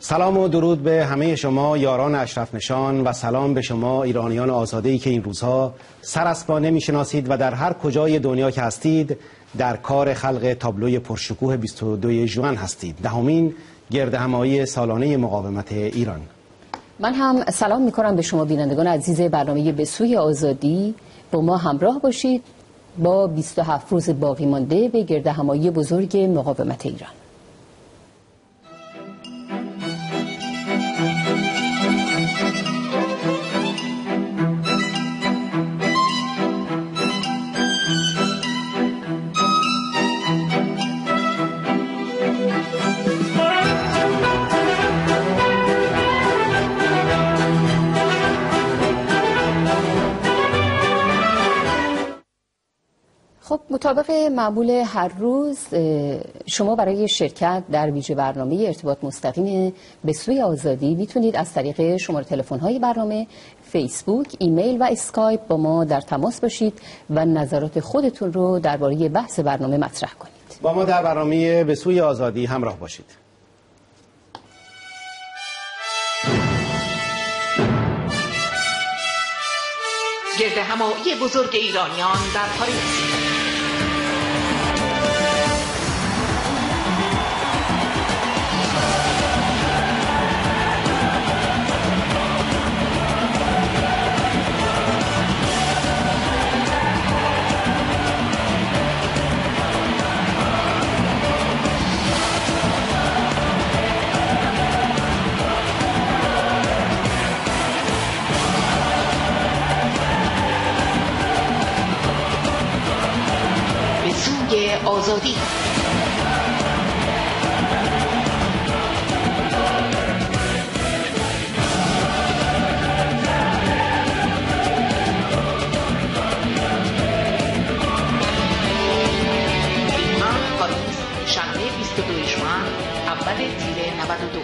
سلام و درود به همه شما یاران اشرف نشان و سلام به شما ایرانیان آزاده‌ای که این روزها سر از پا نمی‌شناسید و در هر کجای دنیا که هستید در کار خلق تابلوی پرشکوه 22 ژوئن هستید، دهمین گردهمایی سالانه مقاومت ایران. من هم سلام می‌کنم به شما بینندگان عزیز برنامه به سوی آزادی. با ما همراه باشید با 27 روز باقی مانده به گردهمایی بزرگ مقاومت ایران. خب مطابق معمول هر روز شما برای شرکت در ویژه برنامه ارتباط مستقیم به سوی آزادی میتونید از طریق شماره تلفن‌های برنامه، فیسبوک، ایمیل و اسکایپ با ما در تماس باشید و نظرات خودتون رو درباره بحث برنامه مطرح کنید. با ما در برنامه به سوی آزادی همراه باشید. گردهمایی بزرگ ایرانیان در پاریس. آزادی. پاریس، شنبه 22 ژوئن، اول تیر 92.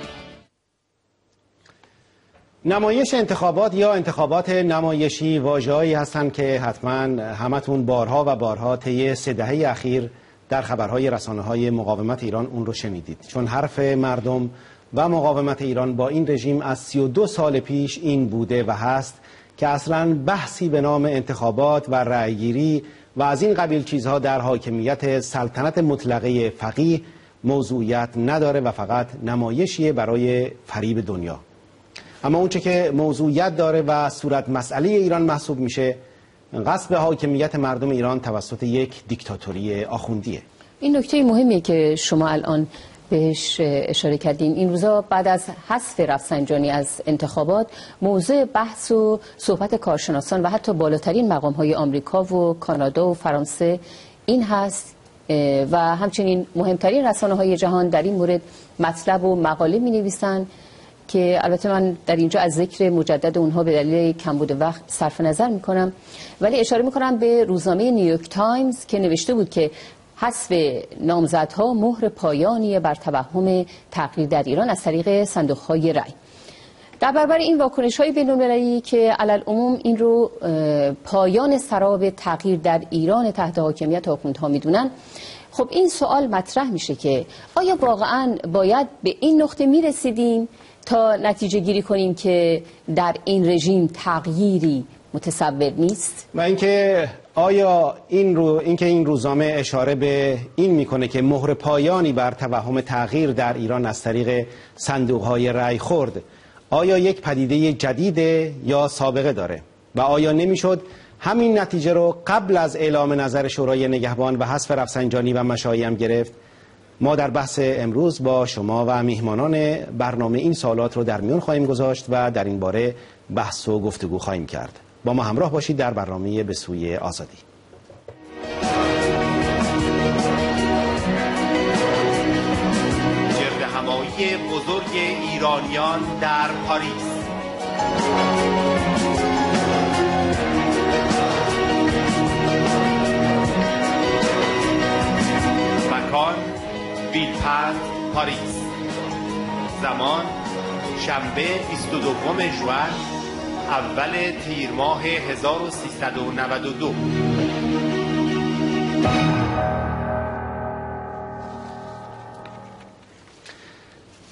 نمایش انتخابات یا انتخابات نمایشی واژه‌هایی هستند که حتما همتون بارها و بارها طی 3 دهه اخیر در خبرهای رسانه‌های مقاومت ایران اون رو شنیدید، چون حرف مردم و مقاومت ایران با این رژیم از 32 سال پیش این بوده و هست که اصلاً بحثی به نام انتخابات و رأیگیری و از این قبیل چیزها در حاکمیت سلطنت مطلقه فقیه موضوعیت نداره و فقط نمایشیه برای فریب دنیا. اما اونچه که موضوعیت داره و صورت مسئله ایران محسوب میشه غصب حاکمیت مردم ایران توسط یک دیکتاتوری آخوندیه. این نکته مهمیه که شما الان بهش اشاره کردین. این روزا بعد از حذف رفسنجانی از انتخابات موضوع بحث و صحبت کارشناسان و حتی بالاترین مقام‌های آمریکا و کانادا و فرانسه این هست و همچنین مهمترین رسانه‌های جهان در این مورد مطلب و مقاله می‌نویسن که البته من در اینجا از ذکر مجدد اونها به دلیل کمبود وقت صرف نظر میکنم، ولی اشاره میکنم به روزنامه نیویورک تایمز که نوشته بود که حذف نامزدها مهر پایانی بر توهم تغییر در ایران از طریق صندوق‌های رای. در برابر این واکنش‌های بین‌المللی که علالعموم این رو پایان سراب تغییر در ایران تحت حاکمیت آخوندها میدونن، خب این سوال مطرح میشه که آیا واقعاً باید به این نقطه میرسیدیم تا نتیجه گیری کنیم که در این رژیم تغییری متصور نیست؟ و اینکه آیا این روزنامه اشاره به این میکنه که مهر پایانی بر توهم تغییر در ایران از طریق صندوق‌های رأی خورد آیا یک پدیده جدیده یا سابقه داره و آیا نمیشد همین نتیجه رو قبل از اعلام نظر شورای نگهبان و حذف رفسنجانی و مشایی هم گرفت؟ ما در بحث امروز با شما و میهمانان برنامه این سوالات رو در میان خواهیم گذاشت و در این باره بحث و گفتگو خواهیم کرد. با ما همراه باشید در برنامه به سوی آزادی. گردهمایی بزرگ ایرانیان در پاریس. مکان ویلپند، پاریس. زمان شنبه 22 ژوئن، اول تیر ماه 1392.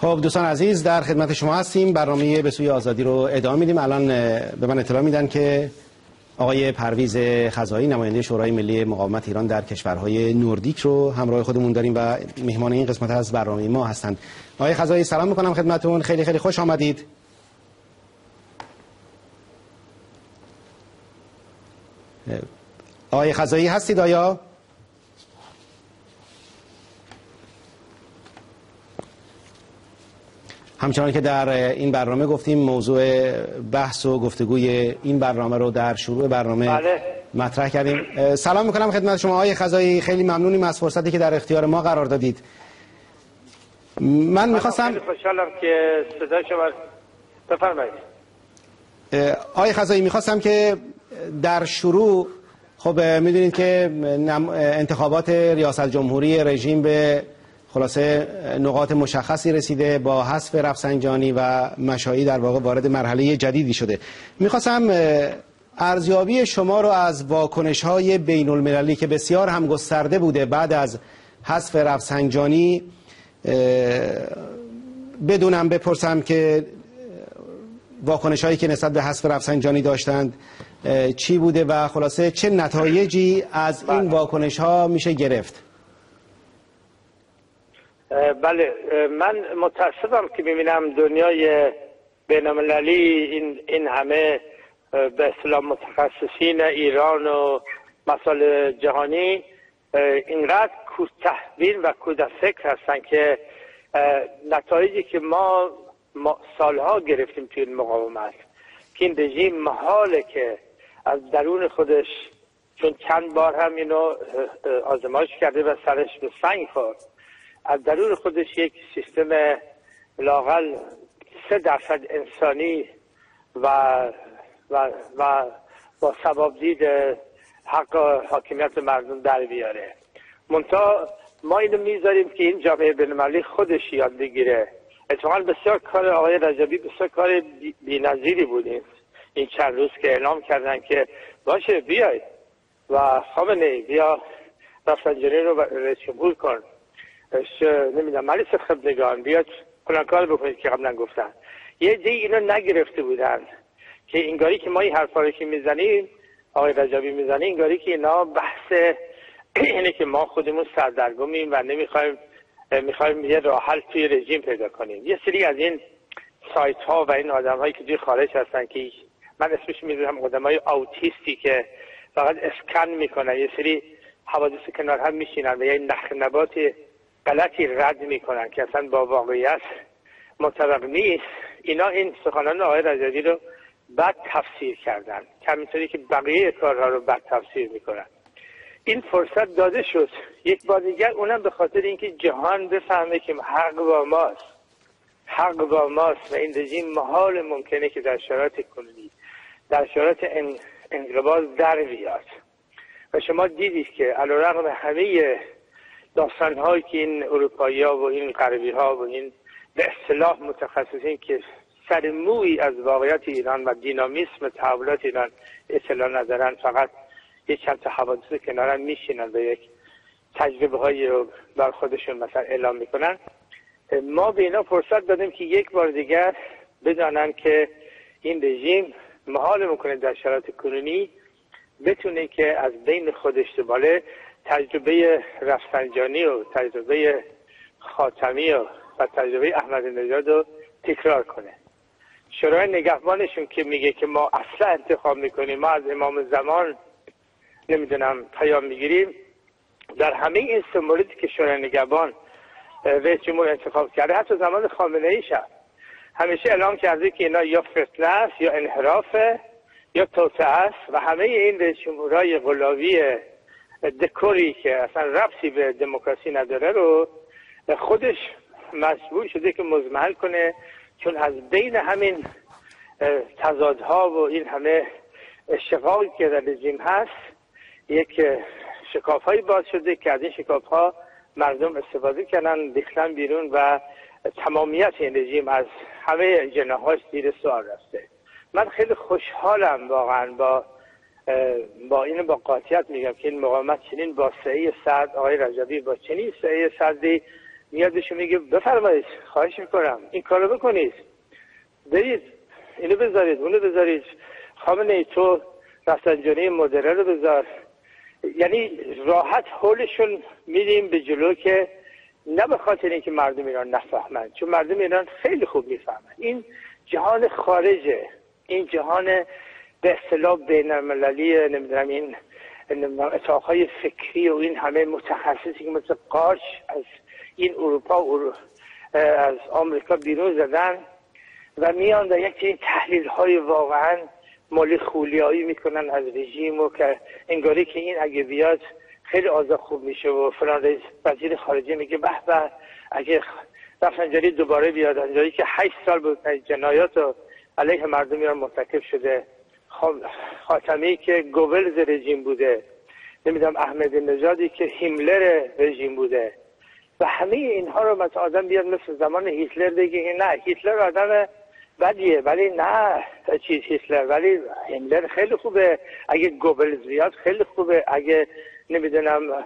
خب دوستان عزیز، در خدمت شما هستیم. برنامه به سوی آزادی رو ادامه میدیم. الان به من اطلاع میدن که آقای پرویز خزایی نماینده شورای ملی مقاومت ایران در کشورهای نوردیک رو همراه خودمون داریم و مهمان این قسمت از برنامه ما هستند. آقای خزایی سلام میکنم خدمتتون. خیلی خیلی خوش آمدید. آقای خزایی هستید آیا؟ همچنان که در این برنامه گفتیم موضوع بحث و گفتگوی این برنامه رو در شروع برنامه مطرح کردیم. سلام میکنم خدمت شما آقای خزایی، خیلی ممنونیم از فرصتی که در اختیار ما قرار دادید. من میخواستم خیلی خوشحالم که صدای شما بفرمایید. آقای خزایی میخواستم که در شروع خب میدونید که انتخابات ریاست جمهوری رژیم به خلاصه نقاط مشخصی رسیده با حذف رفسنجانی و مشایی در واقع وارد مرحله جدیدی شده. میخواستم ارزیابی شما رو از واکنش‌های بین المللی که بسیار هم گسترده بوده بعد از حذف رفسنجانی بدونم، بپرسم که واکنش‌هایی که نسبت به حذف رفسنجانی داشتند چی بوده و خلاصه چه نتایجی از این واکنش‌ها میشه گرفت. بله، من متاسفم که میبینم دنیای بین‌المللی این همه به اصطلاح متخصصین ایران و مسائل جهانی اینقدر کوتاه‌بین و کودفکر هستن که نتایجی که ما سالها گرفتیم توی این مقاومت که این رژیم محاله که از درون خودش، چون چند بار هم اینو آزمایش کرده و سرش به سنگ خورد، از درون خودش یک سیستم لااقل 3% انسانی و با ثوابدید حق حاکمیت مردم در بیاره. منتها ما اینو میذاریم که این جامعه بین‌المللی خودش یاد بگیره. اتفاقا بسیار کار آقای رجبی بسیار کار بی‌نظیری بود این چند روز که اعلام کردن که باشه بیای و خامنه‌ای بیا رفسنجانی رو رئیس جمهور کن، نمیدونم مجلس خبرگان بیاد فلان کار بکنید که قبلا گفتن. یه دی اینو نگرفته بودن که انگاری که ما این حرفا رو که میزنیم، آقای رجبی میزنه، انگاری که اینا بحث اینه که ما خودمون سردرگمیم و میخوایم یه راه حل توی رژیم پیدا کنیم. یه سری از این سایت ها و این آدم هایی که توی خارج هستن که من اسمش میذارم آدم های اوتیستی که فقط اسکن میکنن، یه سری حوادث کنار هم میشینن و یه نخنبات غلطی رد میکنن که اصلا با واقعیت مطابق نیست. اینا این سخنان آقای رجبی رو بد تفسیر کردن، همینطوری که بقیه کارها رو بد تفسیر میکنن. این فرصت داده شد یک بار دیگر، اونم به خاطر اینکه جهان بفهمه که حق با ماست و این رژیم محال ممکنه که در شرایط کنونی، در شرایط انقباض در بیاد. و شما دیدید که علیرغم همه داستان‌هایی که این اروپایی‌ها و این غربی‌ها و این به اصطلاح متخصصین که سر مویی از واقعیت ایران و دینامیسم تحولات ایران اطلاع ندارن، فقط یک چند تا حوادث کنارن میشینن و یک تجربه هایی رو بر خودشون مثلا اعلام میکنن، ما به اینا فرصت دادیم که یک بار دیگر بدانن که این رژیم محال میکنه در شرایط کنونی بتونه که از بین خودش باله تجربه رفسنجانی و تجربه خاتمی و تجربه احمدی نژاد رو تکرار کنه. شورای نگهبانشون که میگه که ما اصلا انتخاب میکنیم، ما از امام زمان نمیدونم پیام میگیریم، در همه این سه موردی که شورای نگهبان رئیس جمهور انتخاب کرده، حتی زمان خامنه‌ای شد، همیشه اعلام کرده که اینا یا فتنه است یا انحرافه یا توطئه است و همه این رئیس جمهورهای قلاوی دکوری که اصلا ربطی به دموکراسی نداره رو خودش مجبور شده که مزمحل کنه، چون از بین همین تضادها و این همه اشتغالی که در رژیم هست یک شکاف‌هایی باز شده که از این شکاف‌ها مردم استفاده کردن، ریختن بیرون و تمامیت این رژیم از همه جناحاش زیر سوال رفته. من خیلی خوشحالم واقعا با این با قاطعیت میگم که این مقاومت چنین با سعی سرد، آقای رجبی با چنین سعی سردی میاد بهشون میگه بفرمایید، خواهش میکنم این کارو بکنید، برید اینو بذارید اونو بذارید، خامنه‌ای تو رفسنجانی مدره رو بذار. یعنی راحت حولشون میدیم به جلو که نه به خاطر اینکه مردم ایران نفهمند، چون مردم ایران خیلی خوب میفهمند. این جهان خارجه، این جهان به اصطلاح بین‌المللی، نمیدونم این اتاقهای فکری و این همه متخصصی که مثل قارچ از این اروپا و از آمریکا بیرون زدن و میان در یک این تحلیل های واقعا مالی خولیایی میکنن از رژیم و که انگاری که این اگه بیاد خیلی آزاد خوب میشه و فلان. رئیس وزیر خارجه میگه به به اگه رفسنجانی دوباره بیاد، انجایی که 8 سال بود جنایات علیه مردم ایران مرتکب شده، خاتمی که گوبلز رژیم بوده، نمیدونم احمدی نژادی که هیملر رژیم بوده و همه اینها رو مثلا آدم بیاد مثل زمان هیتلر بگه نه هیتلر آدم بدیه، ولی نه چیز هیتلر، ولی هیملر خیلی خوبه، اگه گوبلز بیاد خیلی خوبه، اگه نمیدونم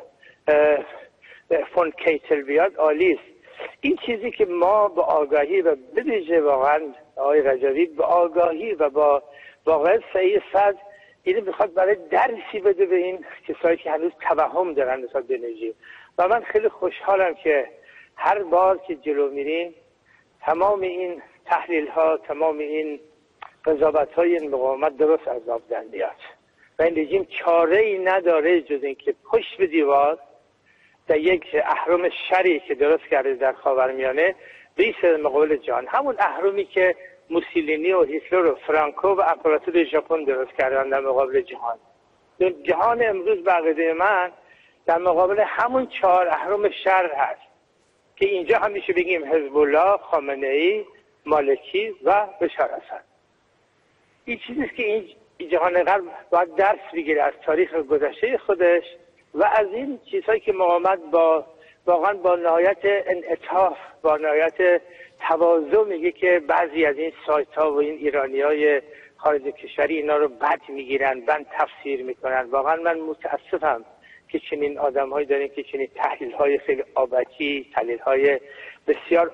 فون کیتل بیاد عالی است. این چیزی که ما با آگاهی و بدیجه واقعا آقای رجوی با آگاهی و با واقعا صحیح صد اینو میخواد برای درسی بده به این کسایی که هنوز توهم دارن نسبت به رژیم. و من خیلی خوشحالم که هر بار که جلو میریم تمام این تحلیل ها، تمام این قضاوت های این مقاومت درست از آب در میاد و این رژیم چاره ای نداره جز اینکه پشت به دیوار در یک اهرم شری که درست کرده در خاورمیانه بیسته مقابل جهان، همون اهرمی که موسولینی و هیتلر و فرانکو و امپراتور ژاپن درست کردن در مقابل جهان. جهان امروز به عقیده من در مقابل همون 4 اهرم شر هست که اینجا هم میشه بگیم حزب الله، خامنه‌ای، مالکی و بشار اسد. این چیزیست که این جهان غرب باید درس بگیره از تاریخ گذشته خودش و از این چیزهایی که مقاومت با واقعا با نهایت انعطاف، با نهایت تواضع میگه که بعضی از این سایت ها و این ایرانی های خارج کشوری اینا رو بد میگیرن، بد تفسیر میکنن. واقعا من متاسفم که چنین آدم هایی داریم که چنین تحلیل های خیلی آبکی، تحلیل های بسیار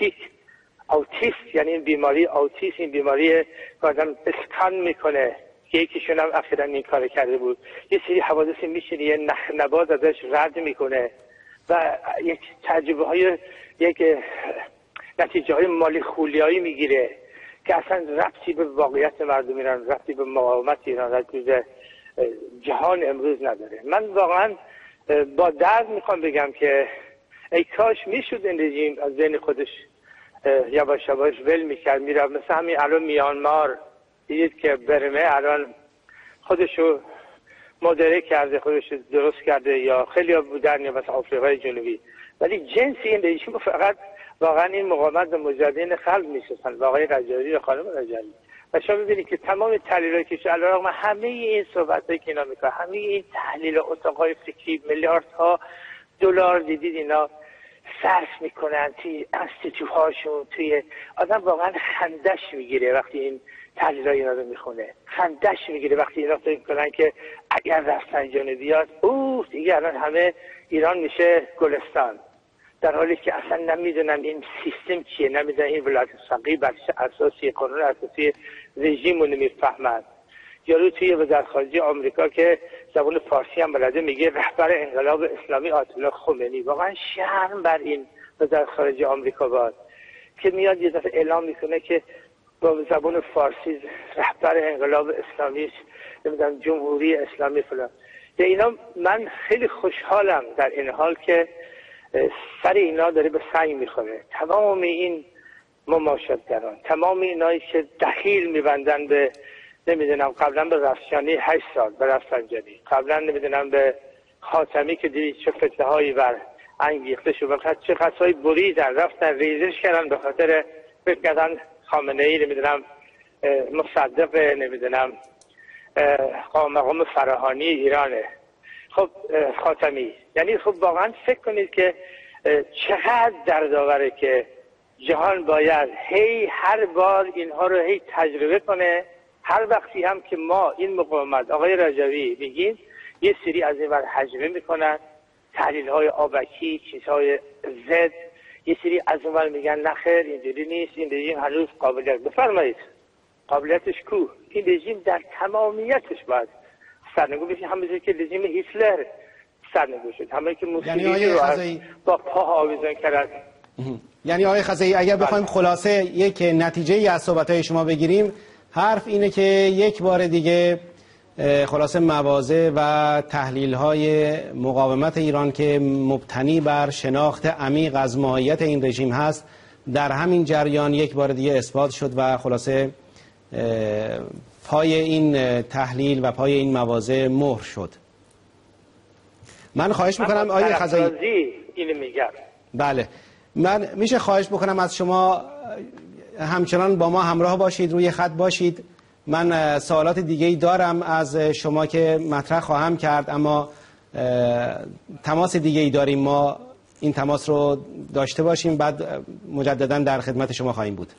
اوتیست، یعنی این بیماری اوتیست، این بیماری که آدم اسکان میکنه که یکیشون هم اخیراً این کار کرده بود، یه سری حوادثی میشینه یه نخنباز ازش رد میکنه و یک تجربه های یک نتیجه های مالی خولیایی میگیره که اصلا ربطی به واقعیت مردم ایران، ربطی به مقاومت ایران، ربطی به جهان امروز نداره. من واقعا با درد میخوام بگم که ای کاش میشد این رژیم از ذهن خودش یواش یواش ول میکرد، میره مثل همین الان میانمار دیدید که برمه الان خودشو مدره کرده، خودشو درست کرده، یا خیلی ها بودن یا مثلا آفریقای جنوبی، ولی جنس این رژیم فقط واقعا این مقاومت مجاهدین خلق میشستن، واقعی رجایی و خانم رجایی. و شما ببینید که تمام تحلیلایی که علیرغم همه این صحبتایی که اینا میکنن، همه این تحلیل اتاقای فکری میلیاردها دلار دیدید اینا صرف میکنن توی انستیتوهاشون، توی آدم واقعا خندش میگیره وقتی این تحلیلای اینا رو میخونه، خندش میگیره وقتی اینا فکر میکنن که اگر رفسنجانی بیاد دیگه الان همه ایران میشه گلستان، در حالی که اصلا نمیدونن این سیستم چیه، نمیدونن این ولایت فقیه بر اساسی قانون اساسی رژیم رو نمیفهمند. یارو توی وزارت خارجه آمریکا که زبان فارسی هم بلده میگه رهبر انقلاب اسلامی آیت الله خمینی. واقعا شرم بر این وزارت خارجه آمریکا باد که میاد یه دفعه اعلام میکنه که با زبان فارسی رهبر انقلاب اسلامی، نمیدونم جمهوری اسلامی فلان. یا اینا من خیلی خوشحالم در این حال که سر اینا داره به سنگ میخوره. تمام این مماشاتگران، تمام اینایی که دخیل میبندن به نمیدونم قبلا به رفسنجانی 8 سال، به رفسنجانی قبلا نمیدونم به خاتمی که دیدید چه فتنه هایی بر انگیخته شد، چه قصایی بریدن رفتن ریزش کردن به خاطر فکر کردن خامنه ای نمیدونم مصدق نمیدونم مقام فراهانی ایرانه. خب خاتمی، یعنی خب واقعا فکر کنید که چقدر دردآوره که جهان باید هر بار اینها رو تجربه کنه. هر وقتی هم که ما این مقاومت آقای رجوی میگیم یه سری از این ور هجمه میکنن، تحلیل های آبکی، چیزهای زد، یه سری از اونور میگن نخیر اینجوری نیست، این رژیم هنوز قابلیت. بفرمایید قابلیتش کو؟ این رژیم در تمامیتش باید سرنگون بشه، همونجوری که رژیم هیتلر سرنگون شد، همونی که موسولینی رو با پا آویزان کرد. یعنی آقای خزایی اگر بخوایم خلاصه یک نتیجه ای از صحبت‌های شما بگیریم، حرف اینه که یک بار دیگه خلاصه مواضع و تحلیل‌های مقاومت ایران که مبتنی بر شناخت عمیق از ماهیت این رژیم هست، در همین جریان یک بار دیگه اثبات شد و خلاصه پای این تحلیل و پای این مواضع مهر شد. من خواهش میکنم آقای خزایی اینو میگم. بله، من میشه خواهش بکنم از شما همچنان با ما همراه باشید، روی خط باشید. من سوالات دیگه‌ای دارم از شما که مطرح خواهم کرد، اما تماس دیگه‌ای داریم، ما این تماس رو داشته باشیم، بعد مجددا در خدمت شما خواهیم بود.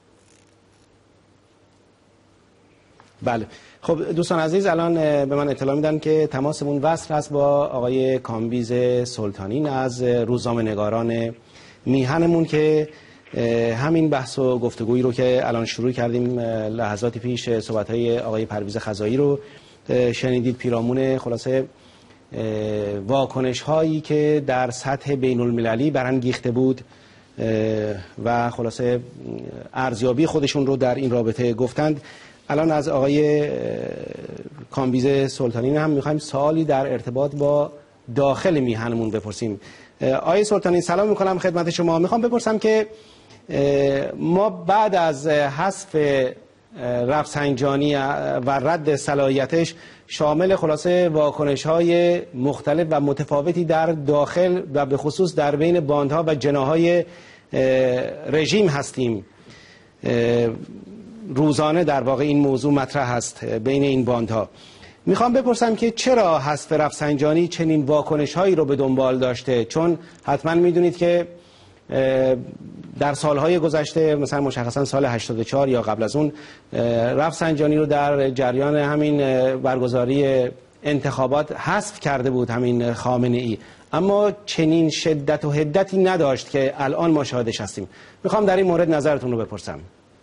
بله، خب دوستان عزیز، الان به من اطلاع میدن که تماسمون وصل هست با آقای کامبیز سلطانین از روزنامه‌نگاران میهنمون که همین بحث و گفتگویی رو که الان شروع کردیم لحظاتی پیش، صحبت‌های آقای پرویز خزایی رو شنیدید، پیرامون خلاصه واکنش هایی که در سطح بین المللی برانگیخته بود و خلاصه ارزیابی خودشون رو در این رابطه گفتند. الان از آقای کامبیز سلطانین هم میخوایم سوالی در ارتباط با داخل میهنمون بپرسیم. آقای سلطانین سلام میکنم خدمت شما. میخوام بپرسم که ما بعد از حذف رفسنجانی و رد صلاحیتش شامل خلاصه واکنش‌های مختلف و متفاوتی در داخل و به خصوص در بین باندها و جناح‌های رژیم هستیم. روزانه در واقع این موضوع مطرح است بین این باندها. میخوام بپرسم که چرا حذف رفسنجانی چنین واکنش‌هایی رو به دنبال داشته؟ چون حتما میدونید که در سالهای گذشته، مثلا مشخصا سال 84 یا قبل از اون، رفسنجانی رو در جریان همین برگزاری انتخابات حذف کرده بود همین خامنه‌ای، اما چنین شدت و حدتی نداشت که الان ما شاهدش هستیم. میخوام در این مورد نظرتون رو بپرسم.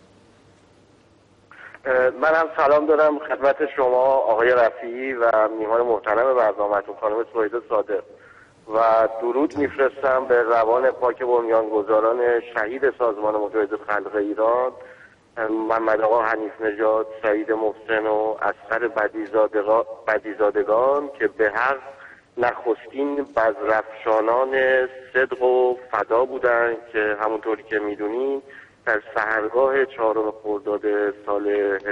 من هم سلام دارم خدمت شما آقای رفیعی و میهمان محترم برنامه‌تون خانم سویدا صادق و درود میفرستم به روان پاک بنیانگذاران شهید سازمان مجاهد خلق ایران، محمد آقا حنیف نژاد، سعید محسن و اصغر بدیزادگان که به حق نخستین بزرافشانان صدق و فدا بودند که همونطوری که میدونیم در سحرگاه 4 خرداد سال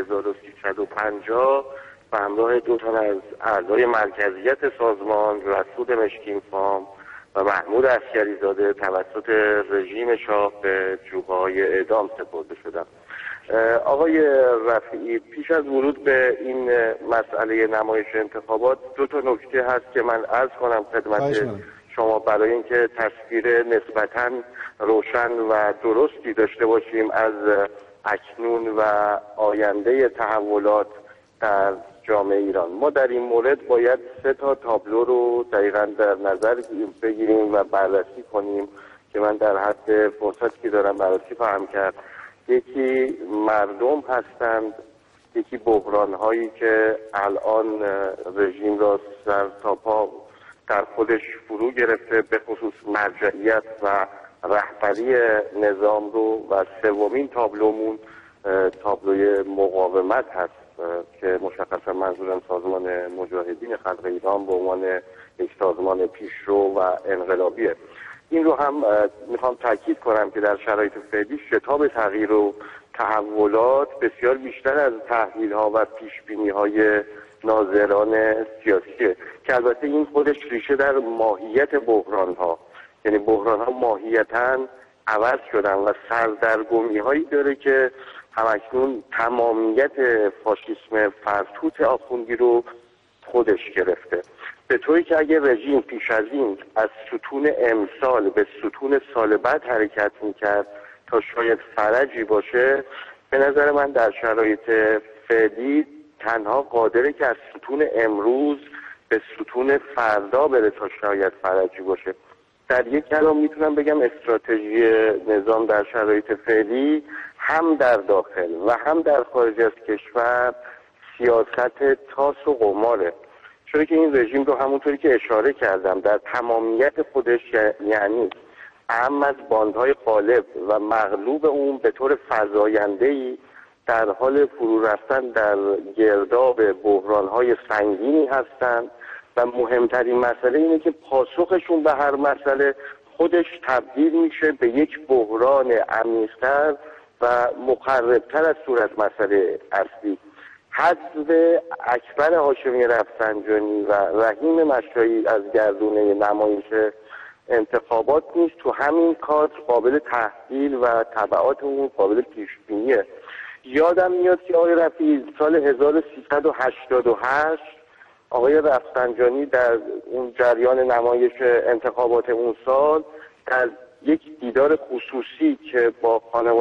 1350 به همراه 2 تن از اعضای مرکزیت سازمان، رسول مشکینفام و محمود عسکریزاده، توسط رژیم شاه به جوغه‌های اعدام سپرده شدند. آقای رفیعی، پیش از ورود به این مسئله نمایش انتخابات 2 تا نکته هست که من عرض کنم خدمت شما برای اینکه تصویر نسبتاً روشن و درستی داشته باشیم از اکنون و آینده تحولات در جامعه ایران. ما در این مورد باید 3 تا تابلو رو دقیقاً در نظر بگیریم و بررسی کنیم که من در حد فرصتی که دارم بررسی خواهم کرد. یکی مردم هستند، یکی بحران هایی که الان رژیم را سر تا پا در خودش فرو گرفته، به خصوص مرجعیت و رهبری نظام رو، و سومین تابلومون تابلوی مقاومت هست که مشخصا منظورم سازمان مجاهدین خلق ایران به عنوان یک سازمان پیشرو و انقلابیه. این رو هم میخوام تاکید کنم که در شرایط فعلی شتاب تغییر و تحولات بسیار بیشتر از تحلیل ها و پیش بینی های ناظران سیاسیه که البته این خودش ریشه در ماهیت بحران ها، یعنی بحران ها ماهیتاً عوض شدن و سردرگمی هایی داره که همکنون تمامیت فاشیسم فرتوت آخوندی رو خودش گرفته، به طوری که اگه رژیم پیش از این از ستون امسال به ستون سال بعد حرکت میکرد تا شاید فرجی باشه، به نظر من در شرایط فعلی تنها قادره که از ستون امروز به ستون فردا بره تا شاید فرجی باشه. در یک کلام میتونم بگم استراتژی نظام در شرایط فعلی هم در داخل و هم در خارج از کشور سیاست تاس و قماره. چون که این رژیم رو همونطوری که اشاره کردم در تمامیت خودش، یعنی اهم از باندهای غالب و مغلوب اون به طور فزاینده‌ای در حال فرو رفتن در گرداب بحران‌های سنگینی هستند و مهمترین مسئله اینه که پاسخشون به هر مسئله خودش تبدیل میشه به یک بحران عمیق‌تر و مخربتر از صورت مسئله اصلی. حذف اکبر هاشمی رفسنجانی و رحیم مشایی از گردونه نمایش انتخابات نیست تو همین کار قابل تحلیل و تبعات اون قابل پیشبینیه. یادم میاد که آقای رفیعی سال 1388 آقای رفسنجانی در اون جریان نمایش انتخابات اون سال در یک دیدار خصوصی که با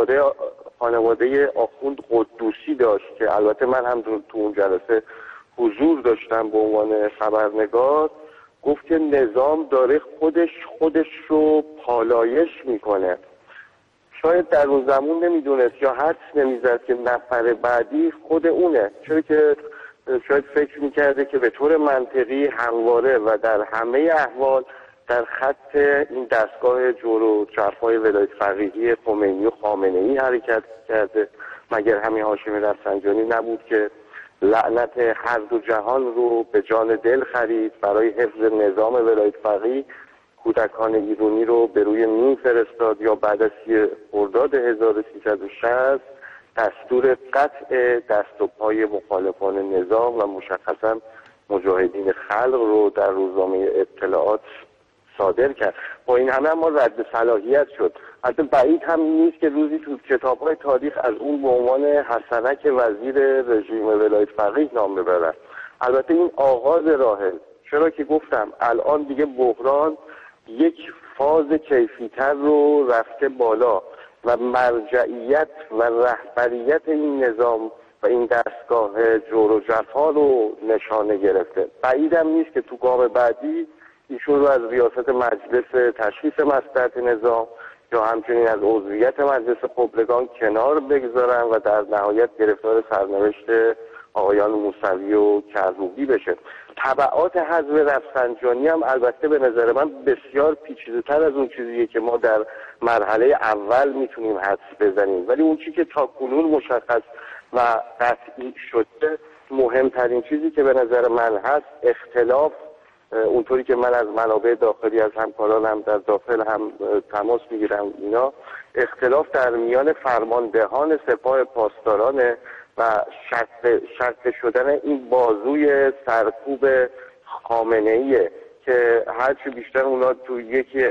خانواده آخوند قدوسی داشت که البته من هم تو اون جلسه حضور داشتم به عنوان خبرنگار، گفت که نظام داره خودش رو پالایش میکنه. شاید در اون زمان نمیدونست یا حدس نمیزد که نفر بعدی خود اونه، چون که شاید فکر میکرده که به طور منطقی همواره و در همه احوال در خط این دستگاه جور و جفای ولایت فقیهی خمینی و خامنه‌ای حرکت کرده. مگر همین هاشمی رفسنجانی نبود که لعنت هر دو جهان رو به جان دل خرید برای حفظ نظام ولایت فقیه، کودکان ایرانی رو به روی مین فرستاد یا بعد از 30 خرداد 1360 دستور قطع دست و پای مخالفان نظام و مشخصا مجاهدین خلق رو در روزنامه اطلاعات صادر کرد. با این همه ما رد صلاحیت شد. حتی بعید هم نیست که روزی تو کتاب‌های تاریخ از اون به عنوان حسنک وزیر رژیم ولایت فقیه نام ببرن. البته این آغاز راهه، چرا که گفتم الان دیگه بحران یک فاز کیفی‌تر رو رفته بالا و مرجعیت و رهبریت این نظام و این دستگاه جور و جفا رو نشانه گرفته. بعیدم نیست که تو گام بعدی ایشون رو از ریاست مجلس تشخیص مصلحت نظام یا همچنین از عضویت مجلس خبرگان کنار بگذارن و در نهایت گرفتار سرنوشت آقایان موسوی و کروبی بشه. تبعات حذف رفسنجانی هم البته به نظر من بسیار پیچیده‌تر از اون چیزیه که ما در مرحله اول میتونیم حدس بزنیم، ولی اون چیزی که تاکنون مشخص و قطعی شده، مهمترین چیزی که به نظر من هست اختلاف، اونطوری که من از منابع داخلی از همکارانم در داخل هم تماس میگیرم، اینا اختلاف در میان فرماندهان سپاه پاسداران و شرط شدن این بازوی سرکوب خامنه‌ایه که هرچی بیشتر اونا تو یکی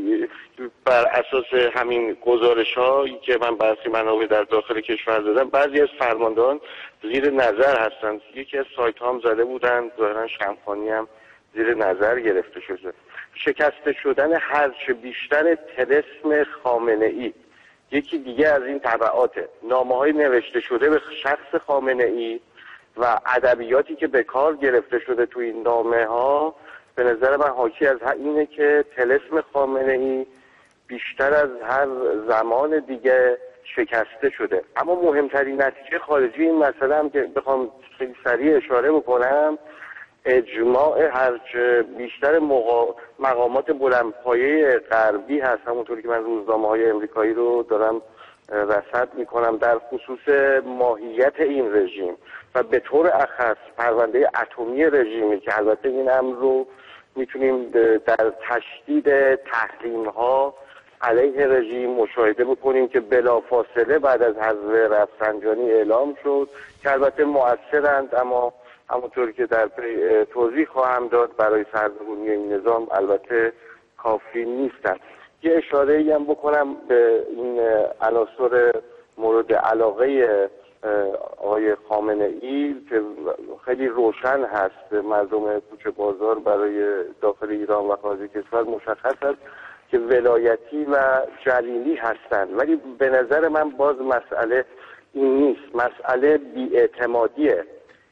بر اساس همین گزارش‌هایی که من بررسی منابع در داخل کشور دادم، بعضی از فرماندهان زیر نظر هستند. یکی از سایت هم زده بودن، ظاهرا شمخانی هم زیر نظر گرفته شده. شکسته شدن هرچه بیشتر طلسم خامنه‌ای یکی دیگه از این تبعاته. نامه‌های نوشته شده به شخص خامنه‌ای و ادبیاتی که به کار گرفته شده تو این نامه‌ها به نظر من حاکی از اینه که طلسم خامنه‌ای بیشتر از هر زمان دیگه شکسته شده. اما مهمترین نتیجه خارجی این مسئله هم که بخوام خیلی سریع اشاره بکنم، اجماع هرچه بیشتر مقامات بلندپایه غربی هست، همونطوری که من روزنامه‌های امریکایی رو دارم رصد میکنم در خصوص ماهیت این رژیم و به طور اخص پرونده اتمی رژیمی که البته این امر رو میتونیم در تشدید تحریم‌ها علیه رژیم مشاهده بکنیم که بلافاصله بعد از حذف رفسنجانی اعلام شد که البته مؤثرند، اما همونطوری که در توضیح خواهم داد برای سرنگونی این نظام البته کافی نیستند. یه اشاره‌ای هم بکنم به این عناصر مورد علاقه آقای خامنه‌ای که خیلی روشن هست. مردم کوچه بازار برای داخل ایران و خارج کشور مشخص است که ولایتی و جلیلی هستند، ولی به نظر من باز مسئله این نیست. مسئله بی‌اعتمادیه.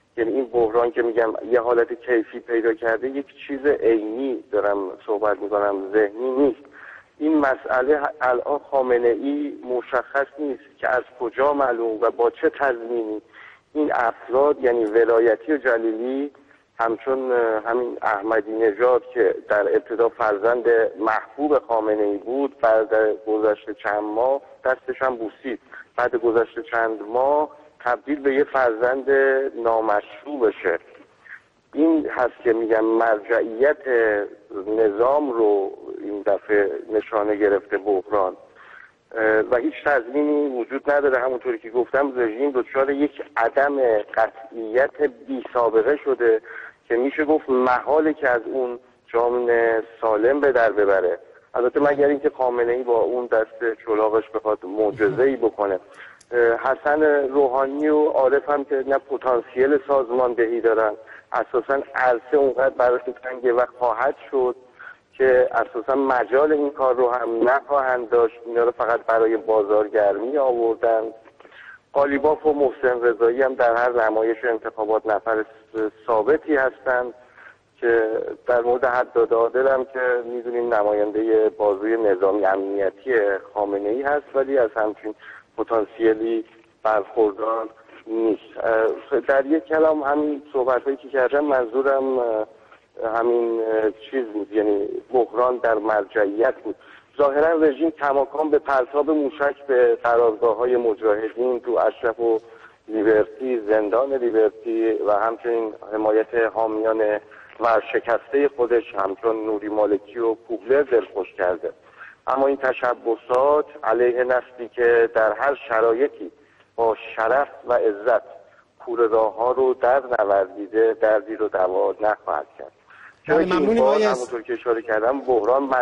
یعنی این بحران که میگم یه حالت کیفی پیدا کرده، یک چیز عینی دارم صحبت میکنم، ذهنی نیست. این مسئله الان خامنه ای مشخص نیست که از کجا معلوم و با چه تضمینی این افراد یعنی ولایتی و جلیلی همچون همین احمدی نژاد که در ابتدا فرزند محبوب خامنه ای بود، بعد گذشته چند ماه دستش هم بوسید، بعد گذشته چند ماه تبدیل به یه فرزند نامشروع بشه. این هست که میگم مرجعیت نظام رو این دفعه نشانه گرفته بحران و هیچ تضمینی وجود نداره. همونطوری که گفتم رژیم دچار یک عدم قطعیت بی سابقه شده که میشه گفت محاله که از اون جامعه سالم به در ببره، البته مگر اینکه خامنه ای با اون دست چلاقش بخواد معجزه‌ای بکنه. حسن روحانی و عارف هم که نه پتانسیل سازماندهی دارن، اساسا عرصه اونقدر براشون تنگه و خواهد شد که اساسا مجال این کار رو هم نخواهند داشت، اینا رو فقط برای بازارگرمی آوردن. قالیباف و محسن رضایی هم در هر نمایش انتخابات نفر ثابتی هستند که در مورد حداد عادل هم که میدونیم نماینده بازوی نظامی امنیتی خامنه ای هست ولی از همچین پتانسیلی برخوردار نیست. در یک کلام همین صحبت‌هایی که کردم منظورم همین چیز بود، یعنی بحران در مرجعیت بود. ظاهرا رژیم کماکان به پرتاب موشک به قرارگاه‌های مجاهدین تو اشرف و لیبرتی، زندان لیبرتی و همچنین حمایت حامیان ورشکسته خودش همچون نوری مالکی و کوبلر دلخوش کرده. اما این تشبسات علیه نسلی که در هر شرایطی با شرف و عزت کوره راه‌ها رو در نوردیده دردی رو دوا نخواهد کرد. چرا که این بار همونطور که اشاره کردم بحران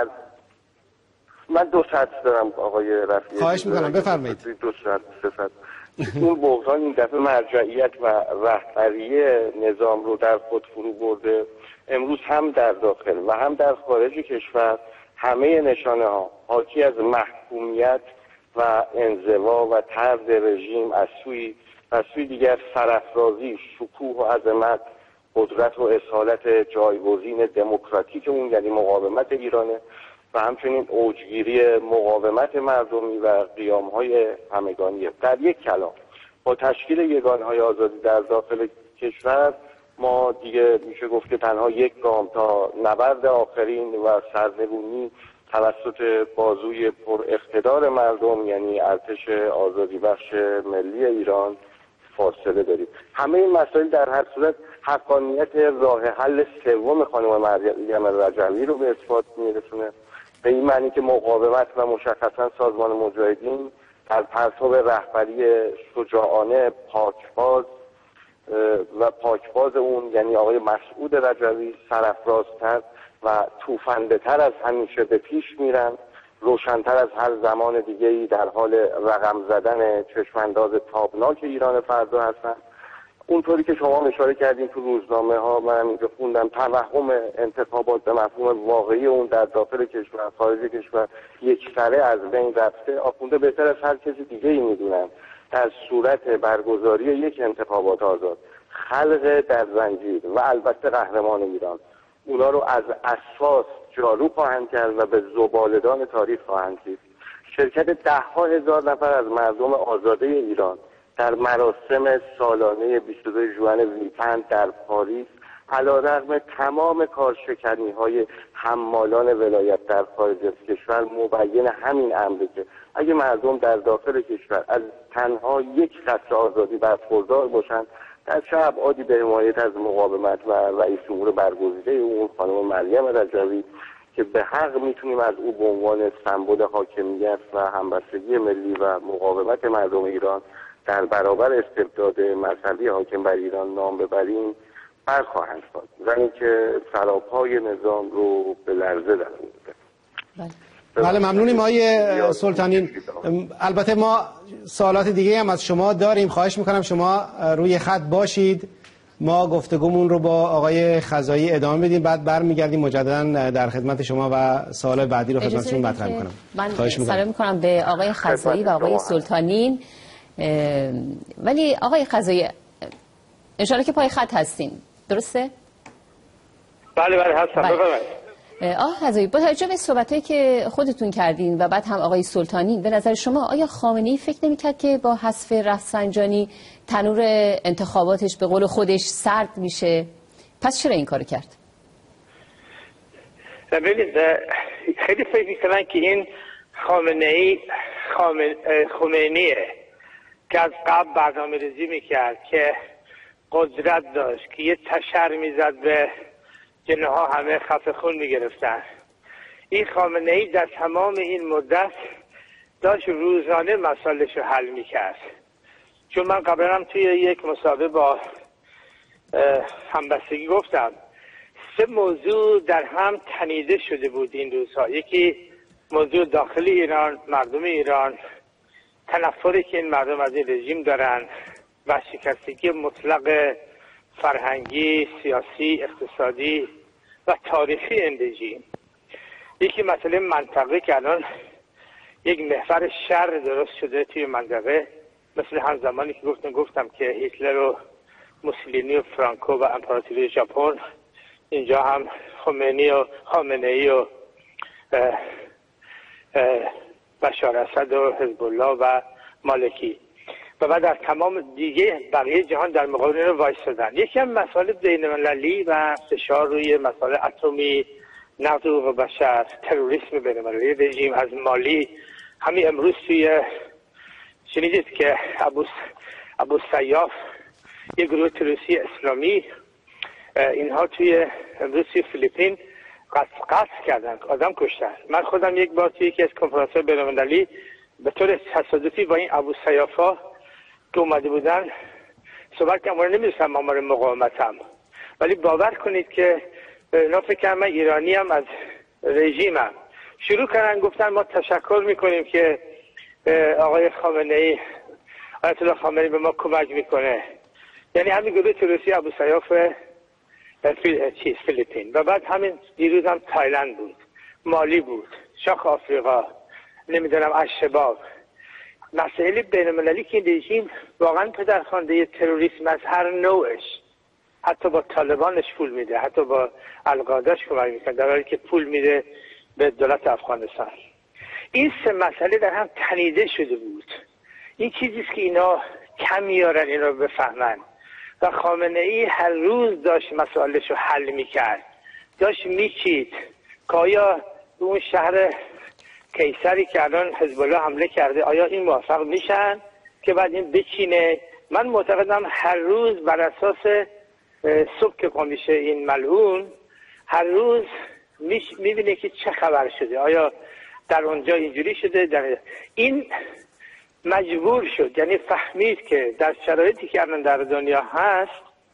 من 2 سطح دارم آقای رفیعی. خواهش میکنم بفرمایید. 2 سطح 3 سطح. اون بحران این دفعه مرجعیت و رهبری نظام رو در خود فرو برده. امروز هم در داخل و هم در خارج کشور همه نشانه ها حاکی از محکومیت و انزوا و طرد رژیم از سوی دیگر سرافرازی، شکوه و عظمت، قدرت و اصالت جایگزین دموکراتیک اون یعنی مقاومت ایرانه و همچنین اوجگیری مقاومت مردمی و قیام‌های همگانیه. در یک کلام با تشکیل یگانهای آزادی در داخل کشور ما دیگه میشه گفت که تنها یک گام تا نبرد آخرین و سرنگونی توسط بازوی پر اقتدار مردم یعنی ارتش آزادی بخش ملی ایران فاصله داریم. همه این مسائل در هر صورت حقانیت راه حل سوم خانم مریم رجوی رو به اثبات میرسونه، به این معنی که مقاومت و مشخصا سازمان مجاهدین در پرتاب رهبری شجاعانه پاکباز اون یعنی آقای مسعود رجوی سرافرازتر و توفنده‌تر از همیشه به پیش میرن، روشن‌تر از هر زمان دیگه‌ای در حال رقم زدن چشمانداز تابناک ایران فردا هستن. اونطوری که شما اشاره کردین تو روزنامه ها من اینجا خوندم توهم انتخابات به مفهوم واقعی اون در داخل کشور خارج کشور یکسره از بین رفته. آخونده بهتر از هر کسی دیگه ای میدونن در صورت برگزاری یک انتخابات آزاد خلق در زنجیر و البته قهرمان ایران اونا رو از اساس جارو خواهند کرد و به زباله‌دان تاریخ خواهند کشید. شرکت 10,000 نفر از مردم آزاده ایران در مراسم سالانه 22 ژوئن ویلپند در پاریس علیرغم تمام کارشکنی‌های حمالان ولایت در خارج از کشور مبین همین امره که اگه مردم در داخل کشور از تنها یک قطره آزادی برخوردار باشند در چه ابعادی به حمایت از مقاومت و رئیس جمهور برگزیده اون خانم مریم رجوی که به حق میتونیم از او به عنوان سمبل حاکمیت و همبستگی ملی و مقاومت مردم ایران در برابر استبداد مذهبی حاکم بر ایران نام ببریم برخواهند شد. زنی که سراپای نظام رو به لرزه در آورده. بله ممنونیم آقای سلطانین. البته ما سوالات دیگه هم از شما داریم، خواهش میکنم شما روی خط باشید، ما گفتگومون رو با آقای خزایی ادامه بدیم، بعد برمیگردیم مجددا در خدمت شما و سوال بعدی رو خدمتتون مطرح میکنم. من سلام میکنم به آقای خزایی و آقای سلطانین. ولی آقای خزایی انشالله که پای خط هستین، درسته؟ بله هستم. بفرمایید. حضایی، با توجه به صحبتایی که خودتون کردین و بعد هم آقای سلطانی، به نظر شما آیا خامنه‌ای فکر نمی‌کرد که با حذف رفسنجانی تنور انتخاباتش به قول خودش سرد میشه؟ پس چرا این کارو کرد؟ ببینید، خیلی فکر می‌کنن که این خمینیه که از قبل برنامه‌ریزی می‌کرد، که قدرت داشت، که یه تشر می‌زد به جنه ها همه خفه خون میگرفتن. این خامنه‌ای در تمام این مدت داشت روزانه مسائلش رو حل میکرد. چون من قبلا هم توی یک مسابقه با همبستگی گفتم 3 موضوع در هم تنیده شده بود این روزها. یکی موضوع داخلی ایران، مردم ایران، تنفری که این مردم از این رژیم دارن و شکستگی مطلق فرهنگی، سیاسی، اقتصادی و تاریخی این رژیم. یکی مسئله منطقه که الان یک محور شر درست شده توی منطقه، مثل هم زمانی که گفتم که هیتلر و موسولینی و فرانکو و امپراتوری ژاپن، اینجا هم خامنه‌ای و بشار اسد و حزب الله و مالکی و بعد در تمام دیگه بقیه جهان در مقابل رو وایسادن. یکی هم مسائل بین‌المللی و فشار روی مسائل اتمی، نقض حقوق بشر، تروریسم بین‌المللی رژیم از مالی. همین امروز توی شنیدید که ابو سیاف، یه گروه تروریستی اسلامی، اینها توی امروز توی فیلیپین قتل کردن، آدم کشتن. من خودم یک بار توی یکی از کنفرانس‌های بین‌المللی به طور تصادفی با این ابو سیافا که اومده بودن صحبت کردم. نمی‌دونستم آمار مقاومتم، ولی باور کنید که اینا فکر کردن من ایرانی ام، از رژیمم. شروع کردن گفتن ما تشکر میکنیم که آقای خامنه‌ای، آیت الله خامنه‌ای به ما کمک میکنه. یعنی همین گروه تروریستی ابو سیاف فیلیپین و بعد همین دیروز هم تایلند بود، مالی بود، شاخ آفریقا، نمیدونم الشباب. مسائل بین‌المللی که این رژیم واقعا پدرخوانده تروریسم از هر نوعش، حتی با طالبانش پول میده، حتی با القاعده‌اش کمک میکنه، در حالی که پول میده به دولت افغانستان. این 3 مسئله در هم تنیده شده بود. این چیزیست که اینا کم میارن این رو بفهمن و خامنه‌ای هر روز داشت مسائلش رو حل میکرد، داشت میچید که آیا اون شهر کیسری که الان حزب الله حمله کرده آیا این موفق میشن که بعد این بچینه. من معتقدم هر روز بر اساس صبح که قم میشه این ملعون، هر روز میبینه که چه خبر شده، آیا در اونجا اینجوری شده، در این مجبور شد، یعنی فهمید که در شرایطی که الان در دنیا هست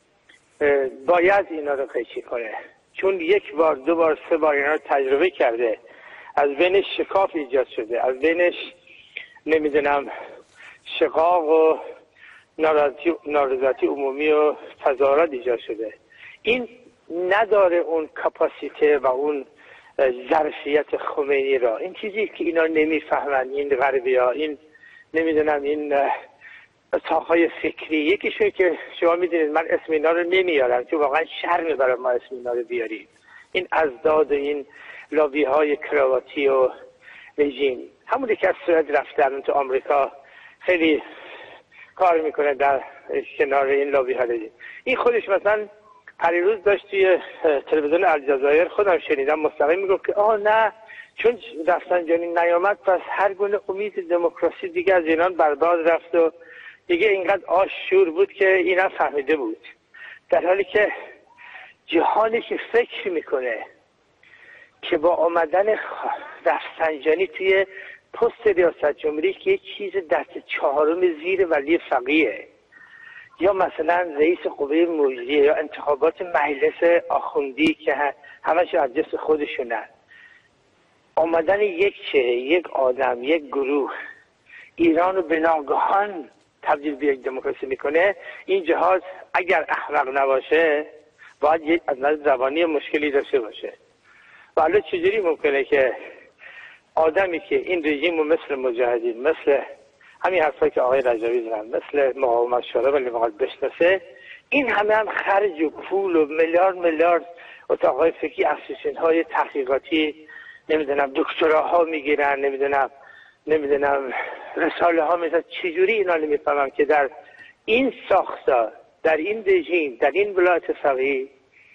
باید اینا رو قیچی کنه، چون 1 بار 2 بار 3 بار اینا رو تجربه کرده، از بینش شکاف ایجاد شده، از بینش نمیدونم شقاق و نارضایتی عمومی و تظاهرات ایجاد شده. این نداره اون کپاسیته و اون ظرفیت خمینی را. این چیزی که اینا نمیفهمن، این غربی‌ها، این نمیدونم این ساقهای فکری. یکیشون که شما میدونید من اسم اینا رو نمیارم چون واقعا شرمه برای ما اسم اینا رو بیاریم، این ازداد و این لابی های کراواتی و رژیم، همونی که از سوئد رفتن تو آمریکا خیلی کار میکنه در کنار این لابی ها رژیم. این خودش مثلا پریروز داشت توی تلویزیون الجزایر، خودم شنیدم، مستقیم میگفت که نه چون رفسنجانی نیامد پس هر گونه امید دموکراسی دیگه از ایران برباد رفت و دیگه اینقدر آش شور بود که اینا فهمیده بود، در حالی که جهانی که فکر میکنه که با آمدن رفسنجانی توی پست ریاست جمهوری که یک چیز دست 4 زیر ولی فقیه، یا مثلا رئیس قوه مجریه، یا انتخابات مجلس آخوندی که همش از جنس خودشونن، آمدن یک آدم، یک گروه ایران رو به ناگهان تبدیل به یک دموکراسی میکنه، این جهاز اگر احمق نباشه باید از نظر زبانی مشکلی داشته باشه. و حالا چجوری ممکنه که آدمی که این رژیم رو مثل مجاهدین، مثل همین حرفایی که آقای رجوی زدن، مثل مقاومت شورا ولی مقاومت بشناسه، این همه هم خرج و پول و میلیارد اتاقهای فکری، اسیستنت های تحقیقاتی، نمیدونم دکتراها میگیرن، نمیدونم رساله ها میزن. چجوری اینا نمیفهمم که در این ساختار، در این رژیم، در این ولایت فقیه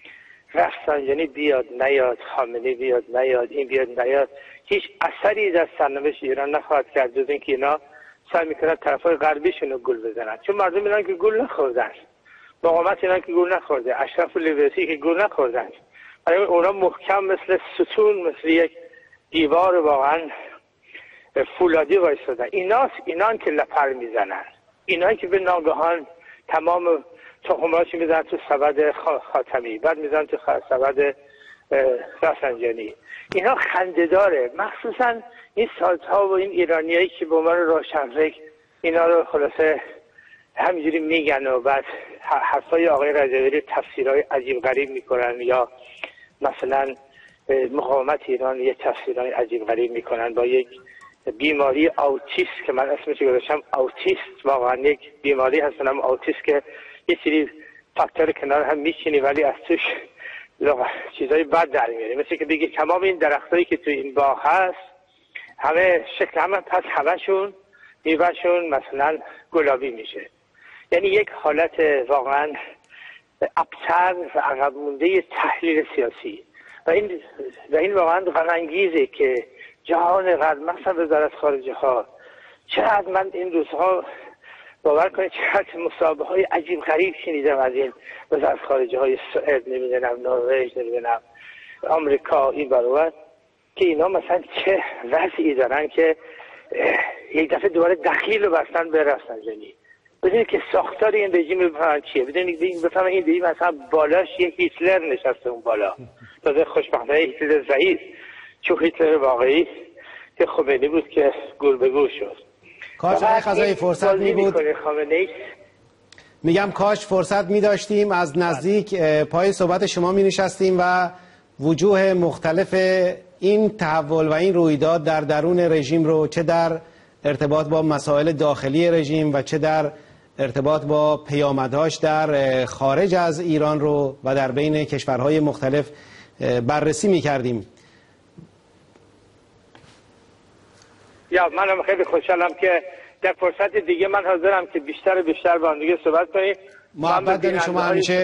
رفسنجانی بیاد نیاد، خامنه‌ای بیاد نیاد، این بیاد نیاد، هیچ اثری در سرنوشت ایران نخواهد کرد جز اینکه اینا سعی میکنن طرفای غربیشون رو گول بزنن. چون مردم ایران که گول نخوردن، مقاومت ایران که گول نخورده، اشراف لیبرتی که گول نخوردن، برای اونا محکم مثل ستون، مثل یک دیوار واقعا فولادی وایسادن. اینان که لپر میزنن، اینایی که به ناگهان تمام تخمهاش میزنن تو سبد خاتمی، بعد میزنن تو سبد رفسنجانی. اینا خنده‌داره، مخصوصا این سالت‌ها و این ایرانیایی که به عنوان روشنفکر اینا رو خلاصه همینجوری میگن و بعد حرفای آقای رجوی تفسیرهای عجیب غریب میکنن، یا مثلا مقاومت ایران یه تفسیرهای عجیب غریب میکنن با یک بیماری اوتیست که من اسمش گذاشتم اوتیست. واقعا یک بیماری هست نام اوتیست که یه سری فاکتور کنار هم میشینی ولی از توش چیزای بد در میاری. مثل که بگی تمام این درختایی که تو این باغ هست همه شکل همه، پس همشون میوهشون مثلا گلابی میشه. یعنی یک حالت واقعا ابتر و عقب مونده تحلیل سیاسی و این واقعا غم انگیزه که جهان غرب، مثلا وزارت خارجه ها، چقدر من این روزها باور کنید چقدر مصاحبه های عجیب غریب شنیدم از این وزارت خارجه های سوئد، نمیدونم نروژ، نمیدونم آمریکا، این برابر، که اینا مثلا چه وضعی دارن که یک دفعه دوباره دخیل رو بستن به رفسنجانی. بدونید که ساختار این رژیم رو بفهمن چیه، بدونید بفهمن این رژیم مثلا بالاش یک هیتلر نشسته اون بالا، تازه خوشبختانه هیتلر ضعیف، چون هیتلر واقعی که خمینی بود که گور به گور شد. کاش خزایی فرصت می بود، میگم کاش فرصت می داشتیم از نزدیک پای صحبت شما می نشستیم و وجوه مختلف این تحول و این رویداد در درون رژیم رو، چه در ارتباط با مسائل داخلی رژیم و چه در ارتباط با پیامدهاش در خارج از ایران رو و در بین کشورهای مختلف بررسی می کردیم. یا منم خیلی خوشحالم که در فرصت دیگه من حاضرم که بیشتر با هم دیگه صحبت کنیم. محبت داریم شما همیشه.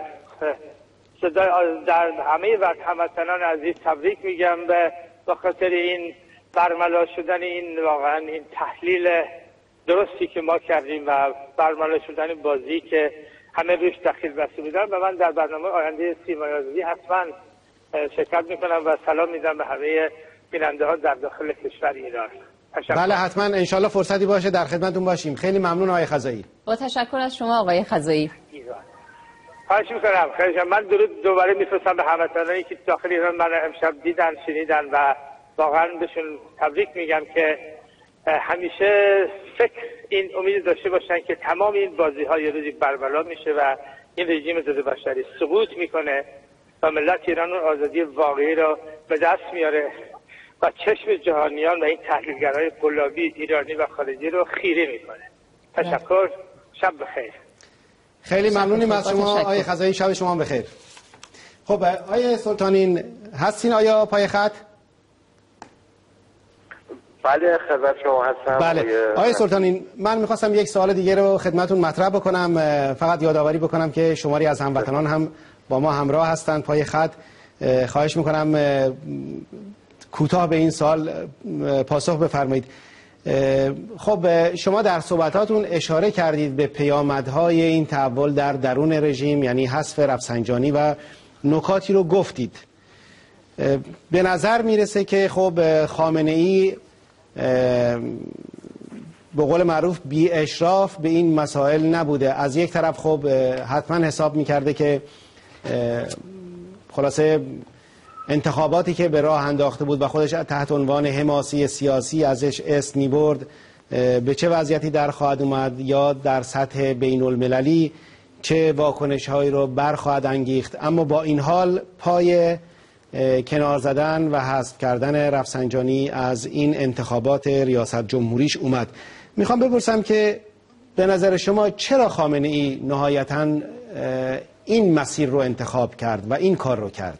در همه وقت هموطنان عزیز تبریک میگم به خاطر این برملا شدن این واقعا این تحلیل درستی که ما کردیم و برملا شدن بازی که همه روش دخیل بسته بودن. و من در برنامه آینده سیمای آزادی حتما شرکت میکنم و سلام میدم به همه بیننده ها در داخل کشور ایران. بله حتما، انشالله فرصتی باشه در خدمتتون باشیم. خیلی ممنون آقای خزایی. با تشکر از شما آقای خزایی. خواهش میکنم. من درود دوباره میفرستم به هموطنانی که داخل ایران من امشب دیدن شنیدن و واقعا بهشون تبریک میگم که همیشه این امید داشته باشن که تمام این بازی ها یه روزی برملا میشه و این رژیم ضد بشری سقوط میکنه و ملت ایران اون آزادی واقعی رو به دست میاره و چشم جهانیان و این تحلیلگرای قلابی ایرانی و خارجی رو خیره میکنه. تشکر، شب بخیر. خیلی ممنونیم از شما آقای خزایی، شب شما بخیر. خب آقای سلطانین هستین آیا پای خط؟ بله خدمت شما هستم. بله آقای سلطانین، من میخواستم یک سوال دیگه رو خدمتون مطرح بکنم، فقط یادآوری بکنم که شماری از هموطنان هم با ما همراه هستند پای خط. خواهش میکنم کوتاه به این سوال پاسخ بفرمایید. خب شما در صحبتاتون اشاره کردید به پیامدهای این تحول در درون رژیم، یعنی حذف رفسنجانی، و نکاتی رو گفتید. به نظر میرسه که خب خامنه‌ای به قول معروف بی اشراف به این مسائل نبوده. از یک طرف خب حتما حساب میکرده که خلاصه انتخاباتی که به راه انداخته بود و خودش تحت عنوان حماسی سیاسی ازش اسم میبرد به چه وضعیتی در خواهد اومد، یا در سطح بین المللی چه واکنش هایی رو برخواهد انگیخت. اما با این حال پای کنار زدن و حذف کردن رفسنجانی از این انتخابات ریاست جمهوریش اومد. میخوام بپرسم که به نظر شما چرا خامنه‌ای نهایتاً این مسیر رو انتخاب کرد و این کار رو کرد؟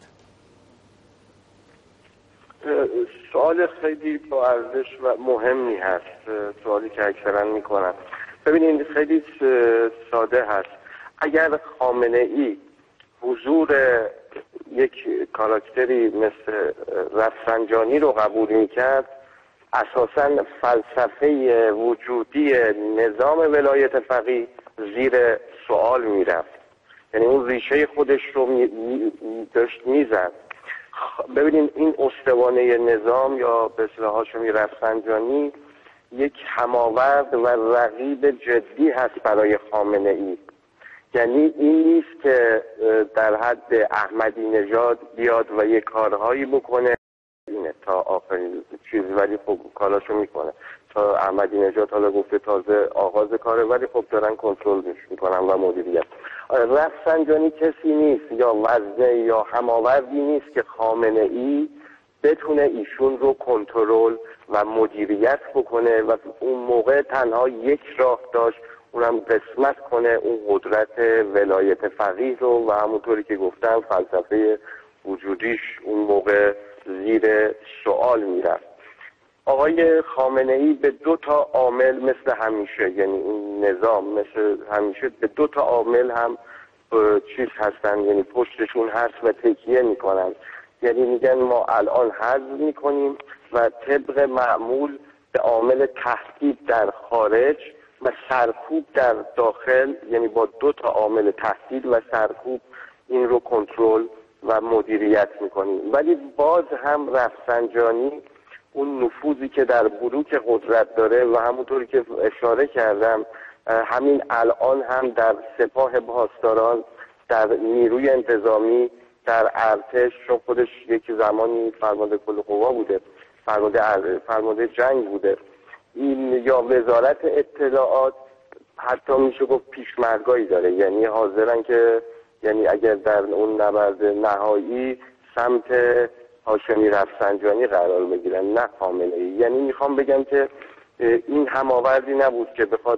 سوال خیلی با ارزش و مهمی هست، سوالی که اکثرا میکنن. ببینید خیلی ساده هست. اگر خامنه ای حضور یک کاراکتری مثل رفسنجانی رو قبول میکرد، اساساً فلسفه وجودی نظام ولایت فقیه زیر سوال میرفت. یعنی اون ریشه خودش رو داشت میزد. ببینید این استوانه نظام یا به اصطلاح هاشمی رفسنجانی یک هماورد و رقیب جدی هست برای خامنه ای. یعنی این نیست که در حد احمدی نژاد بیاد و یک کارهایی بکنه اینه تا آخرین چیز، ولی خب کاراشو میکنه. تا احمدی نژاد حالا گفته تازه آغاز کاره، ولی خب دارن کنترلش میکنن و مدیریت. رفسنجانی کسی نیست یا وزنه یا هماوردی نیست که خامنه ای بتونه ایشون رو کنترل و مدیریت بکنه و اون موقع تنها یک راه داشت، اونم قسمت کنه اون قدرت ولایت فقیه رو و همونطوری که گفتم فلسفه وجودیش اون موقع زیر سوال میرفت. آقای خامنه ای به دو تا عامل مثل همیشه، یعنی این نظام مثل همیشه به دو تا عامل هم چیز هستن، یعنی پشتشون هست و تکیه میکنن. یعنی میگن ما الان حذف میکنیم و طبق معمول به عامل تهدید در خارج و سرکوب در داخل، یعنی با دو تا عامل تهدید و سرکوب این رو کنترل و مدیریت میکنیم. ولی باز هم رفسنجانی اون نفوذی که در بروک قدرت داره و همونطوری که اشاره کردم همین الان هم در سپاه پاسداران، در نیروی انتظامی، در ارتش، چون خودش یک زمانی فرمانده کل قوا بوده، فرمانده جنگ بوده، این یا وزارت اطلاعات حتی میشه گفت پیشمرگایی داره. یعنی حاضرن که یعنی اگر در اون نبرد نهایی سمت هاشمی رفسنجانی قرار بگیرن نه خامنه ای. یعنی میخوام بگم که این هماوردی نبود که بخواد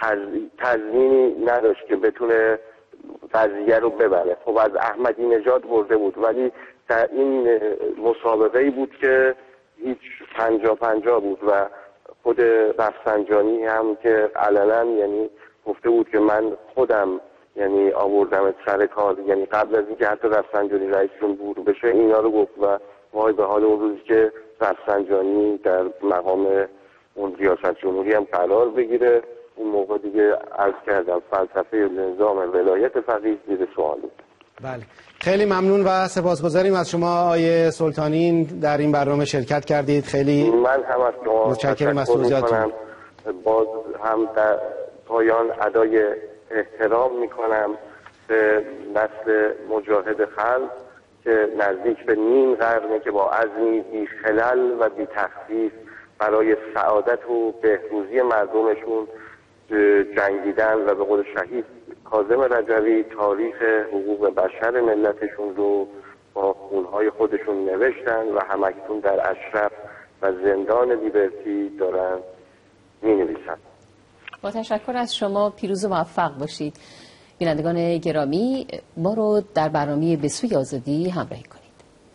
تضمینی نداشت که بتونه قضیه رو ببره. خب از احمدی نژاد برده بود، ولی در این مسابقه‌ای بود که هیچ 50-50 بود و خود رفسنجانی هم که علنا یعنی گفته بود که من خودم یعنی آوردم سر کار، یعنی قبل از اینکه حتی رفسنجانی رئیس جمهور بشه اینا رو گفت و وای به حال اون روزی که رفسنجانی در مقام اون ریاست جمهوری هم قرار بگیره، اون موقع دیگه عرض کردم فلسفه نظام ولایت فقیه زیر سوال بود. بله، خیلی ممنون و سپاسگزاریم از شما آقای سلطانی در این برنامه شرکت کردید. خیلی من هم از شما متشکرم از توضیحاتتون. باز هم در پایان ادای احترام میکنم به نسل مجاهد خلق که نزدیک به نیم قرنه که با عزمی بی خلل و بی تخفیف برای سعادت و بهروزی مردمشون جنگیدن و به قول شهید کاظم رجوی تاریخ حقوق بشر ملتشون رو با خونهای خودشون نوشتن و همکنون در اشرف و زندان لیبرتی دارن می نویسن. با تشکر از شما، پیروز و موفق باشید. بینندگان گرامی، ما رو در برنامه به سوی آزادی همراهی کنید.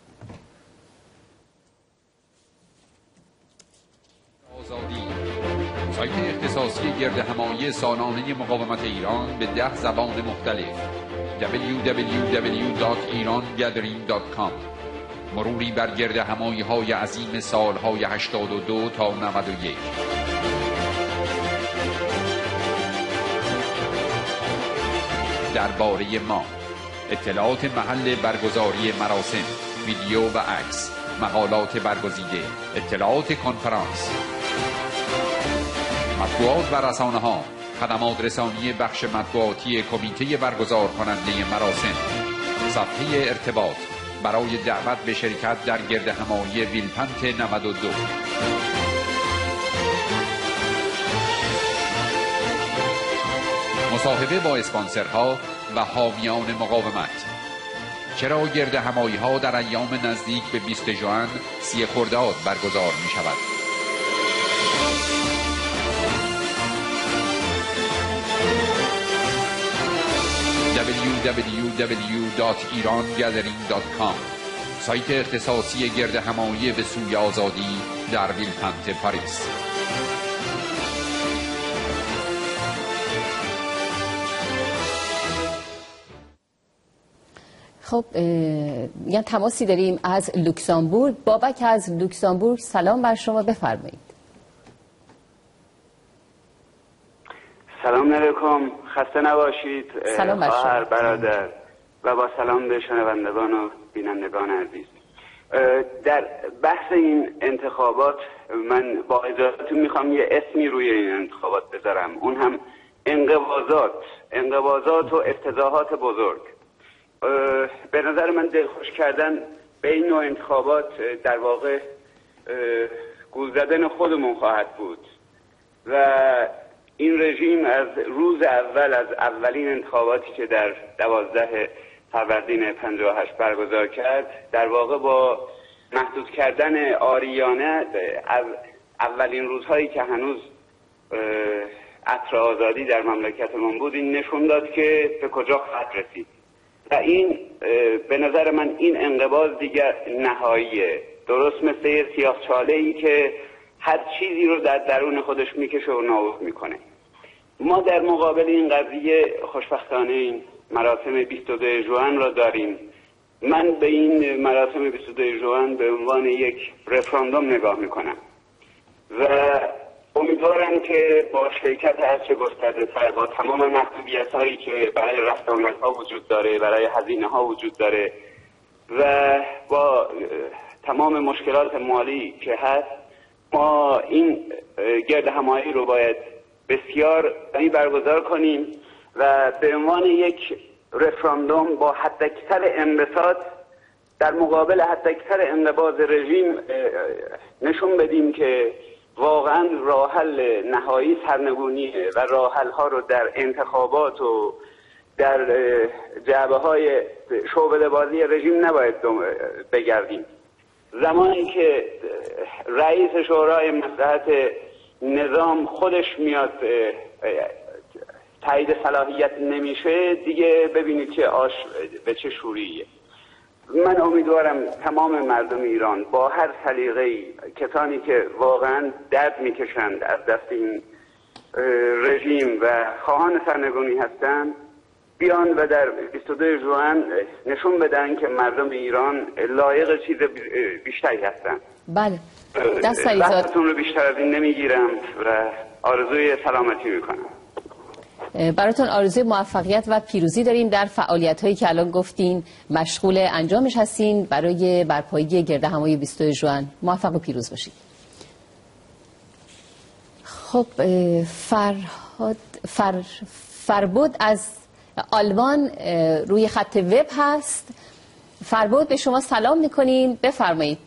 آزادی سایت اختصاصی گرد همایی سالانه مقاومت ایران به 10 زبان مختلف www.irangathering.com مروری بر گرد همایی های عظیم سالهای 82 تا 91. درباره ما اطلاعات محل برگزاری مراسم، ویدیو و عکس، مقالات برگزیده، اطلاعات کنفرانس، مطبوعات و رسانه ها، خدمات رسانی بخش مطبوعاتی کمیته برگزار کننده مراسم، صفحه ارتباط برای دعوت به شرکت در گرد همایی ویلپنت 92. مصاحبه با اسپانسرها و حامیان مقاومت. چرا گرد همایی ها در ایام نزدیک به 20 ژوئن 30 خرداد برگزار می شود؟ www.irangathering.com، سایت اختصاصی گرد همایی به سوی آزادی در ویلپنت پاریس. خب یه تماسی داریم از لوکزامبورگ. بابک از لوکزامبورگ، سلام بر شما، بفرمایید. سلام علیکم، خسته نباشید سلام بر شما برادر، و با سلام به شنوندگان و بینندگان عزیز. در بحث این انتخابات من با اجازهتون میخوام یه اسمی روی این انتخابات بذارم، اون هم انقباضات و افتضاحات بزرگ. به نظر من دلخوش کردن به این نوع انتخابات در واقع گول زدن خودمون خواهد بود و این رژیم از روز اول، از اولین انتخاباتی که در 12 فروردین 58 برگزار کرد، در واقع با محدود کردن آریانه از اولین روزهایی که هنوز عطر آزادی در مملکتمون بود، این نشون داد که به کجا خواهد رسید. و این به نظر من این انقباض دیگر نهاییه، درست مثل یه سیاه‌چاله‌ای که هر چیزی رو در درون خودش میکشه و نابود میکنه. ما در مقابل این قضیه خوشبختانه این مراسم 22 ژوئن را داریم. من به این مراسم 22 ژوئن به عنوان یک رفراندوم نگاه میکنم و امیدوارم که با شرکت هرچه گسترده‌تر، با تمام محدودیت هایی که برای رفت آمد ها وجود داره، برای هزینه ها وجود داره و با تمام مشکلات مالی که هست، ما این گرد همایی رو باید بسیار برگزار کنیم و به عنوان یک رفراندوم با حداکثر انبساط در مقابل حداکثر انقباض رژیم نشون بدیم که واقعا راه حل نهایی سرنگونیه و راه حل ها رو در انتخابات و در جعبه های شعبده بازی رژیم نباید بگردیم. زمانی که رئیس شورای مصلحت نظام خودش میاد تایید صلاحیت نمیشه، دیگه ببینید که آش به چه شوریه. من امیدوارم تمام مردم ایران با هر سلیقه‌ای، کسانی که واقعا درد میکشند از دست این رژیم و خواهان سرنگونی هستند، بیان و در 22 ژوئن نشون بدن که مردم ایران لایق چیز بیشتری هستند. بله، دست علیزاد، وقتتون رو بیشتر از این نمیگیرم و آرزوی سلامتی میکنم. براتون آرزوی موفقیت و پیروزی داریم در فعالیت هایی که الان گفتین مشغول انجامش هستین برای برپایی گرد همایی 22 ژوئن. موفق و پیروز باشید. خب فربود از آلمان روی خط وب هست. فربود، به شما سلام میکنیم، بفرمایید.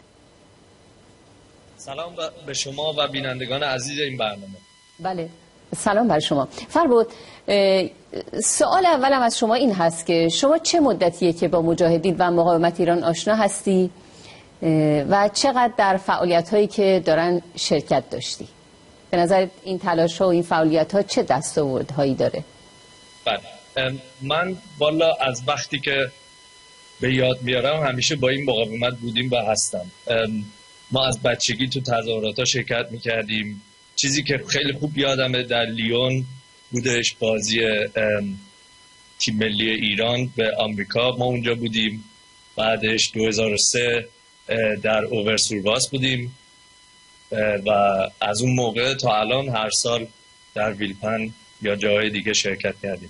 سلام به شما و بینندگان عزیز این برنامه. بله، سلام بر شما. فربود، سوال اولم از شما این هست که شما چه مدتیه که با مجاهدین و مقاومت ایران آشنا هستی و چقدر در فعالیت هایی که دارن شرکت داشتی؟ به نظر این تلاش ها و این فعالیت ها چه دستاوردهایی داره؟ بله، من والا از وقتی که به یاد میارم همیشه با این مقاومت بودیم و هستم. ما از بچگی تو تظاهرات ها شرکت میکردیم. چیزی که خیلی خوب یادمه در لیون بودش بازی تیم ملی ایران به آمریکا، ما اونجا بودیم. بعدش 2003 در اوورسورواس بودیم و از اون موقع تا الان هر سال در ویلپن یا جاهای دیگه شرکت کردیم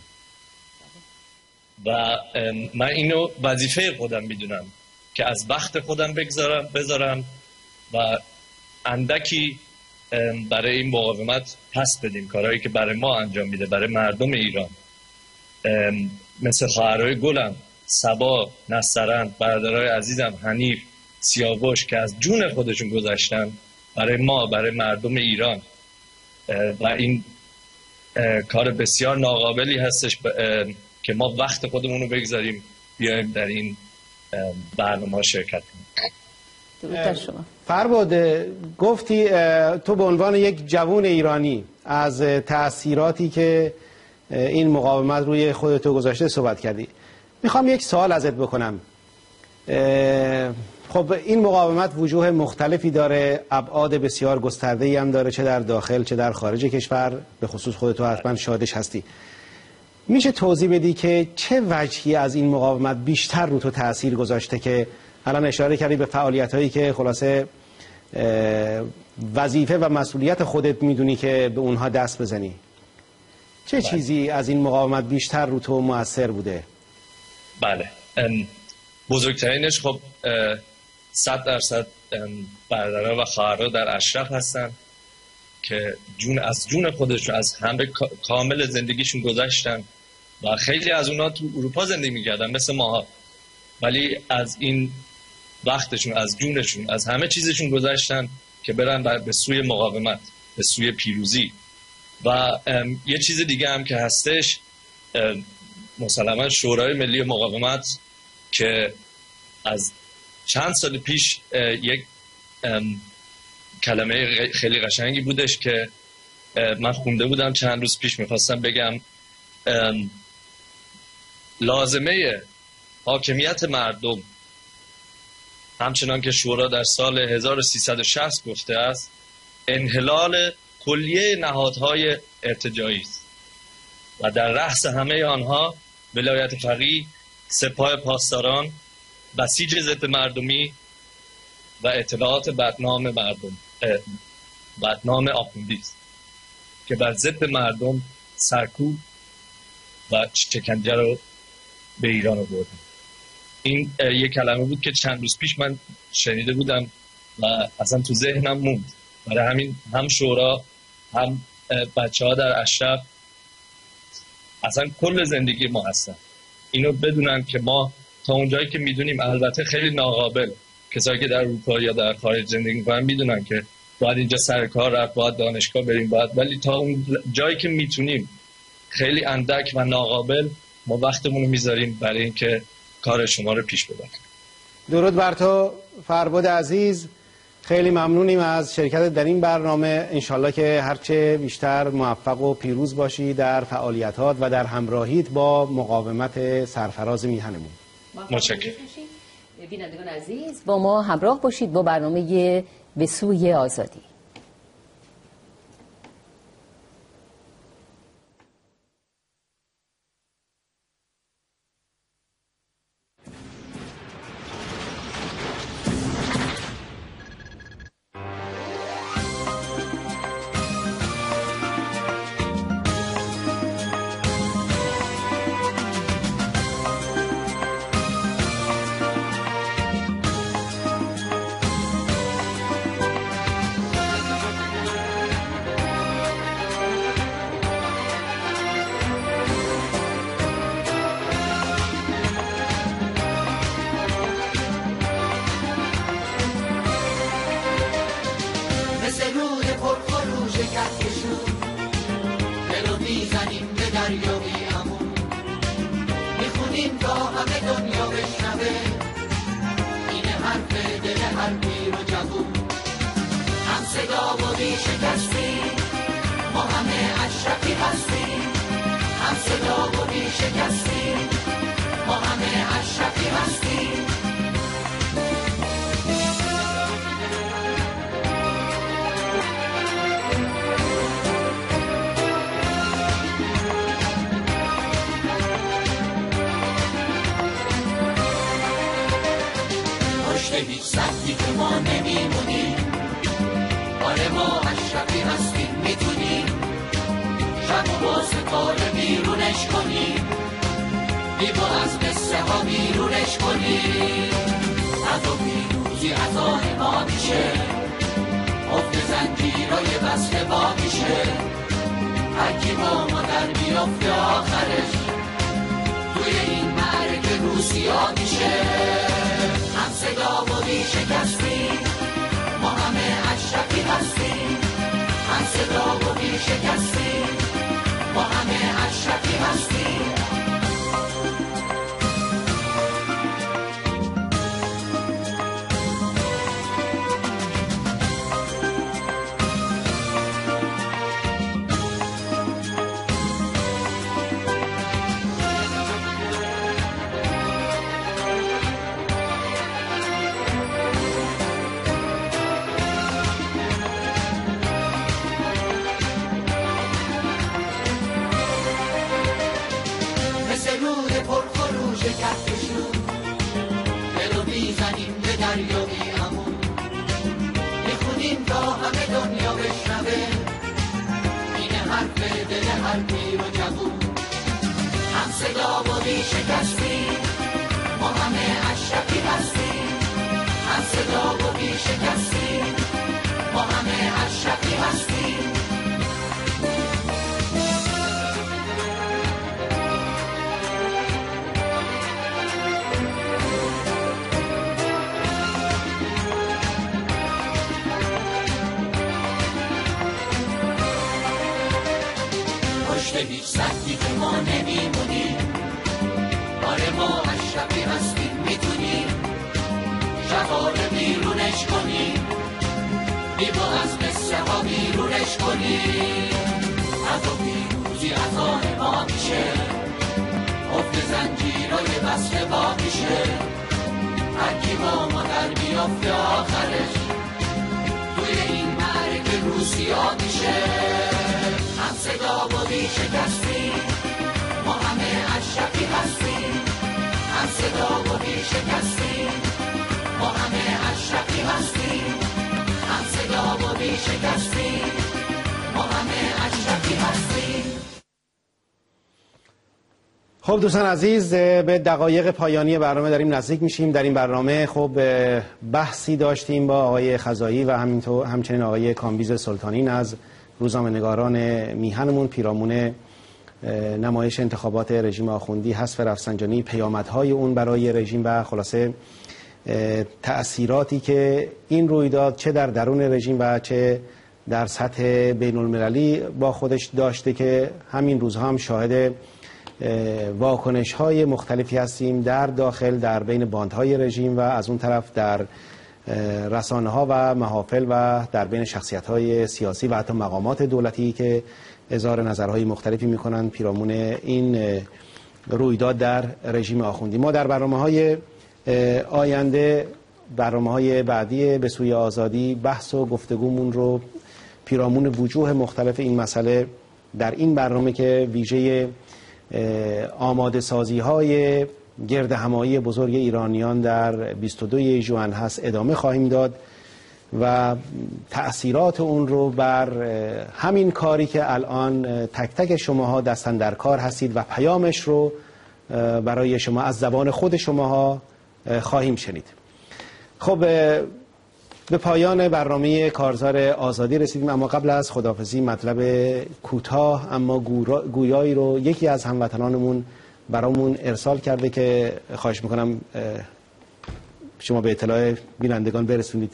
و من اینو وظیفه خودم میدونم که از وقت خودم بذارم و اندکی برای این مقاومت پس بدیم، کارهایی که برای ما انجام میده، برای مردم ایران، مثل خواهرای گلم، صبا، نسترن، برادرای عزیزم حنیف، سیاوش که از جون خودشون گذاشتن برای ما، برای مردم ایران و این کار بسیار ناقابلی هستش که ما وقت خودمون رو بگذاریم بیایم در این برنامه شرکت کنیم. فربود، گفتی تو به عنوان یک جوان ایرانی از تأثیراتی که این مقاومت روی خودتو گذاشته صحبت کردی. میخوام یک سوال ازت بکنم. خب این مقاومت وجوه مختلفی داره، ابعاد بسیار گسترده‌ای هم داره، چه در داخل چه در خارج کشور، به خصوص خودتو حتما شادش هستی. میشه توضیح بدی که چه وجهی از این مقاومت بیشتر رو تو تأثیر گذاشته که الان اشاره کردی به فعالیت‌هایی که خلاصه وظیفه و مسئولیت خودت میدونی که به اونها دست بزنی؟ چه چیزی از این مقاومت بیشتر رو تو مؤثر بوده؟ بله، بزرگترینش خب 100% برادرها و خواهرها در اشرف هستن که از جون خودشون از همه کامل زندگیشون گذاشتن و خیلی از اونها تو اروپا زندگی میکردن مثل ماها، ولی از این وقتشون، از جونشون، از همه چیزشون گذاشتن که برن به سوی مقاومت، به سوی پیروزی. و یه چیز دیگه هم که هستش، مسلما شورای ملی مقاومت که از چند سال پیش یک کلمه خیلی قشنگی بودش که من خونده بودم چند روز پیش، میخواستم بگم لازمه حاکمیت مردم همچنان که شورا در سال 1360 گفته است انحلال کلیه نهادهای ارتجاعی است و در رأس همه آنها ولایت فقیه، سپاه پاسداران، بسیج ضد مردمی و اطلاعات بدنام مردم، بدنام آخوندی است که بر ضد مردم سرکوب و شکنجه رو به ایران آورد. این یک کلمه بود که چند روز پیش من شنیده بودم و اصلا تو ذهنم موند. برای همین هم شورا هم بچه‌ها در اشرف اصلا کل زندگی ما هستن. اینو بدونن که ما تا اونجایی که میدونیم، البته خیلی ناقابل، کسایی که در اروپا یا در خارج زندگی میکنن میدونن که باید اینجا سر کار رفت، باید دانشگاه بریم، ولی تا اون جایی که میتونیم خیلی اندک و ناقابل ما وقتمون رو میذاریم برای اینکه کار شما رو پیش ببریم. درود بر تو فرباد عزیز، خیلی ممنونیم از شرکت در این برنامه. انشالله که هرچه بیشتر موفق و پیروز باشی در فعالیتات و در همراهیت با مقاومت سرفراز میهنمون. متشکرم. بینندگان عزیز با ما همراه باشید با برنامه به سوی آزادی. هیچ سختی که ما نمیمونیم، آره ما اشرفی هستیم، میتونیم شب و با ستاره بیرونش کنیم، بیبا از قصه ها بیرونش کنیم. از و پیروزی از آن ما میشه، افت زنجیرهای وصل ما میشه، هرکی با ما در بیافته آخرش توی این معرکه روسیا میشه. هم صدا و بی شکستیم، ما همه اشرفی هستیم، هم صدا و بی شکستیم، ما همه اشرفی هستیم. همه دنیا بشنوه، این حرف دل هر پیر و جوون. هم صدا و بی شکستی، ما همه اشرفی هستیم. هم صدا و بی شکستی، ما همه اشرفی هستیم. پشت هیچ سطحی که ما نمیمونیم، آره ما اشرفی هستیم، میتونیم شفار بیرونش کنیم، بیبا از قصه ها بیرونش کنیم. از و پیروزی از آن ما میشه، افت زنجیرهای بسته با میشه. هرکی با ما در بیافته آخرش توی این مرگ روسیا میشه. هم صدا و بی شکستی، ما همه اشرفی هستیم. هم صدا و بی شکستی، ما همه اشرفی هستیم. هم صدا و بی شکستی، ما همه اشرفی هستیم. خب دوستان عزیز، به دقایق پایانی برنامه داریم نزدیک میشیم. در این برنامه خب بحثی داشتیم با آقای خزایی و همچنین آقای کامبیز سلطانی از روزنامه‌نگاران میهنمون پیرامون نمایش انتخابات رژیم آخوندی حذف رفسنجانی، پیامدهای اون برای رژیم و خلاصه تأثیراتی که این رویداد چه در درون رژیم و چه در سطح بین المللی با خودش داشته که همین روزها هم شاهد واکنش های مختلفی هستیم در داخل در بین باندهای رژیم و از اون طرف در رسانه ها و محافل و در بین شخصیت های سیاسی و حتی مقامات دولتی که اظهار نظرهای مختلفی میکنن پیرامون این رویداد در رژیم آخوندی. ما در برنامه‌های آینده، برنامه‌های بعدی به سوی آزادی، بحث و گفتگومون رو پیرامون وجوه مختلف این مسئله در این برنامه که ویژه آماده سازی های گرد همایی بزرگ ایرانیان در 22 ژوئن هست ادامه خواهیم داد و تأثیرات اون رو بر همین کاری که الان تک تک شماها دستن در کار هستید و پیامش رو برای شما از زبان خود شماها خواهیم شنید. خب به پایان برنامه کارزار آزادی رسیدیم، اما قبل از خداحافظی مطلب کوتاه اما گویایی رو یکی از هموطنانمون برامون ارسال کرده که خواهش میکنم شما به اطلاع بینندگان برسونید.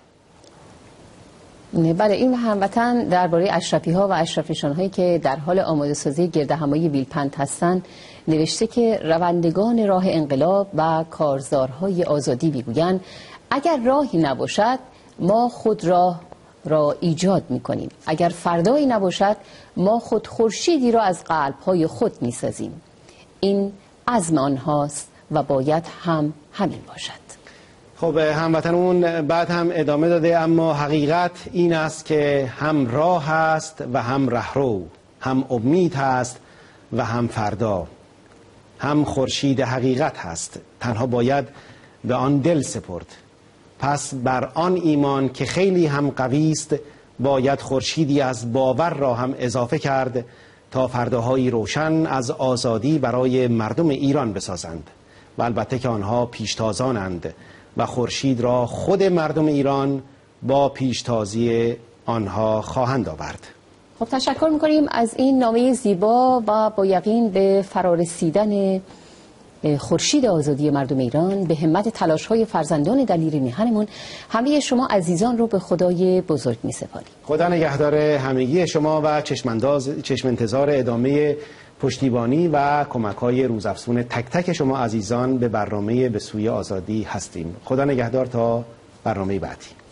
بله، این هموطن درباره اشرفی ها و اشرفیشان هایی که در حال آماده سازی گرد همایی ویلپند هستند نوشته که روندگان راه انقلاب و کارزارهای آزادی میگویند اگر راهی نباشد ما خود را ایجاد میکنیم، اگر فردایی نباشد ما خود خورشیدی را از قلبهای خود میسازیم. این عزم آنهاست و باید همین باشد. خب هموطنمون بعد هم ادامه داده اما حقیقت این است که هم راه هست و هم رهرو، هم امید هست و هم فردا، هم خورشید حقیقت هست، تنها باید به آن دل سپرد. پس بر آن ایمان که خیلی هم قوی است باید خورشیدی از باور را هم اضافه کرد تا فرداهایی روشن از آزادی برای مردم ایران بسازند و البته که آنها پیشتازانند و خورشید را خود مردم ایران با پیشتازی آنها خواهند آورد. خب تشکر میکنیم از این نامه زیبا و با یقین به فرارسیدن خورشید آزادی مردم ایران به همت تلاش‌های فرزندان دلیر میهنمون. همه شما عزیزان رو به خدای بزرگ می‌سپاریم. خدا نگهدار همگی شما و چشم انتظار ادامه پشتیبانی و کمک‌های روزافزون تک تک شما عزیزان به برنامه به سوی آزادی هستیم. خدا نگهدار تا برنامه بعدی.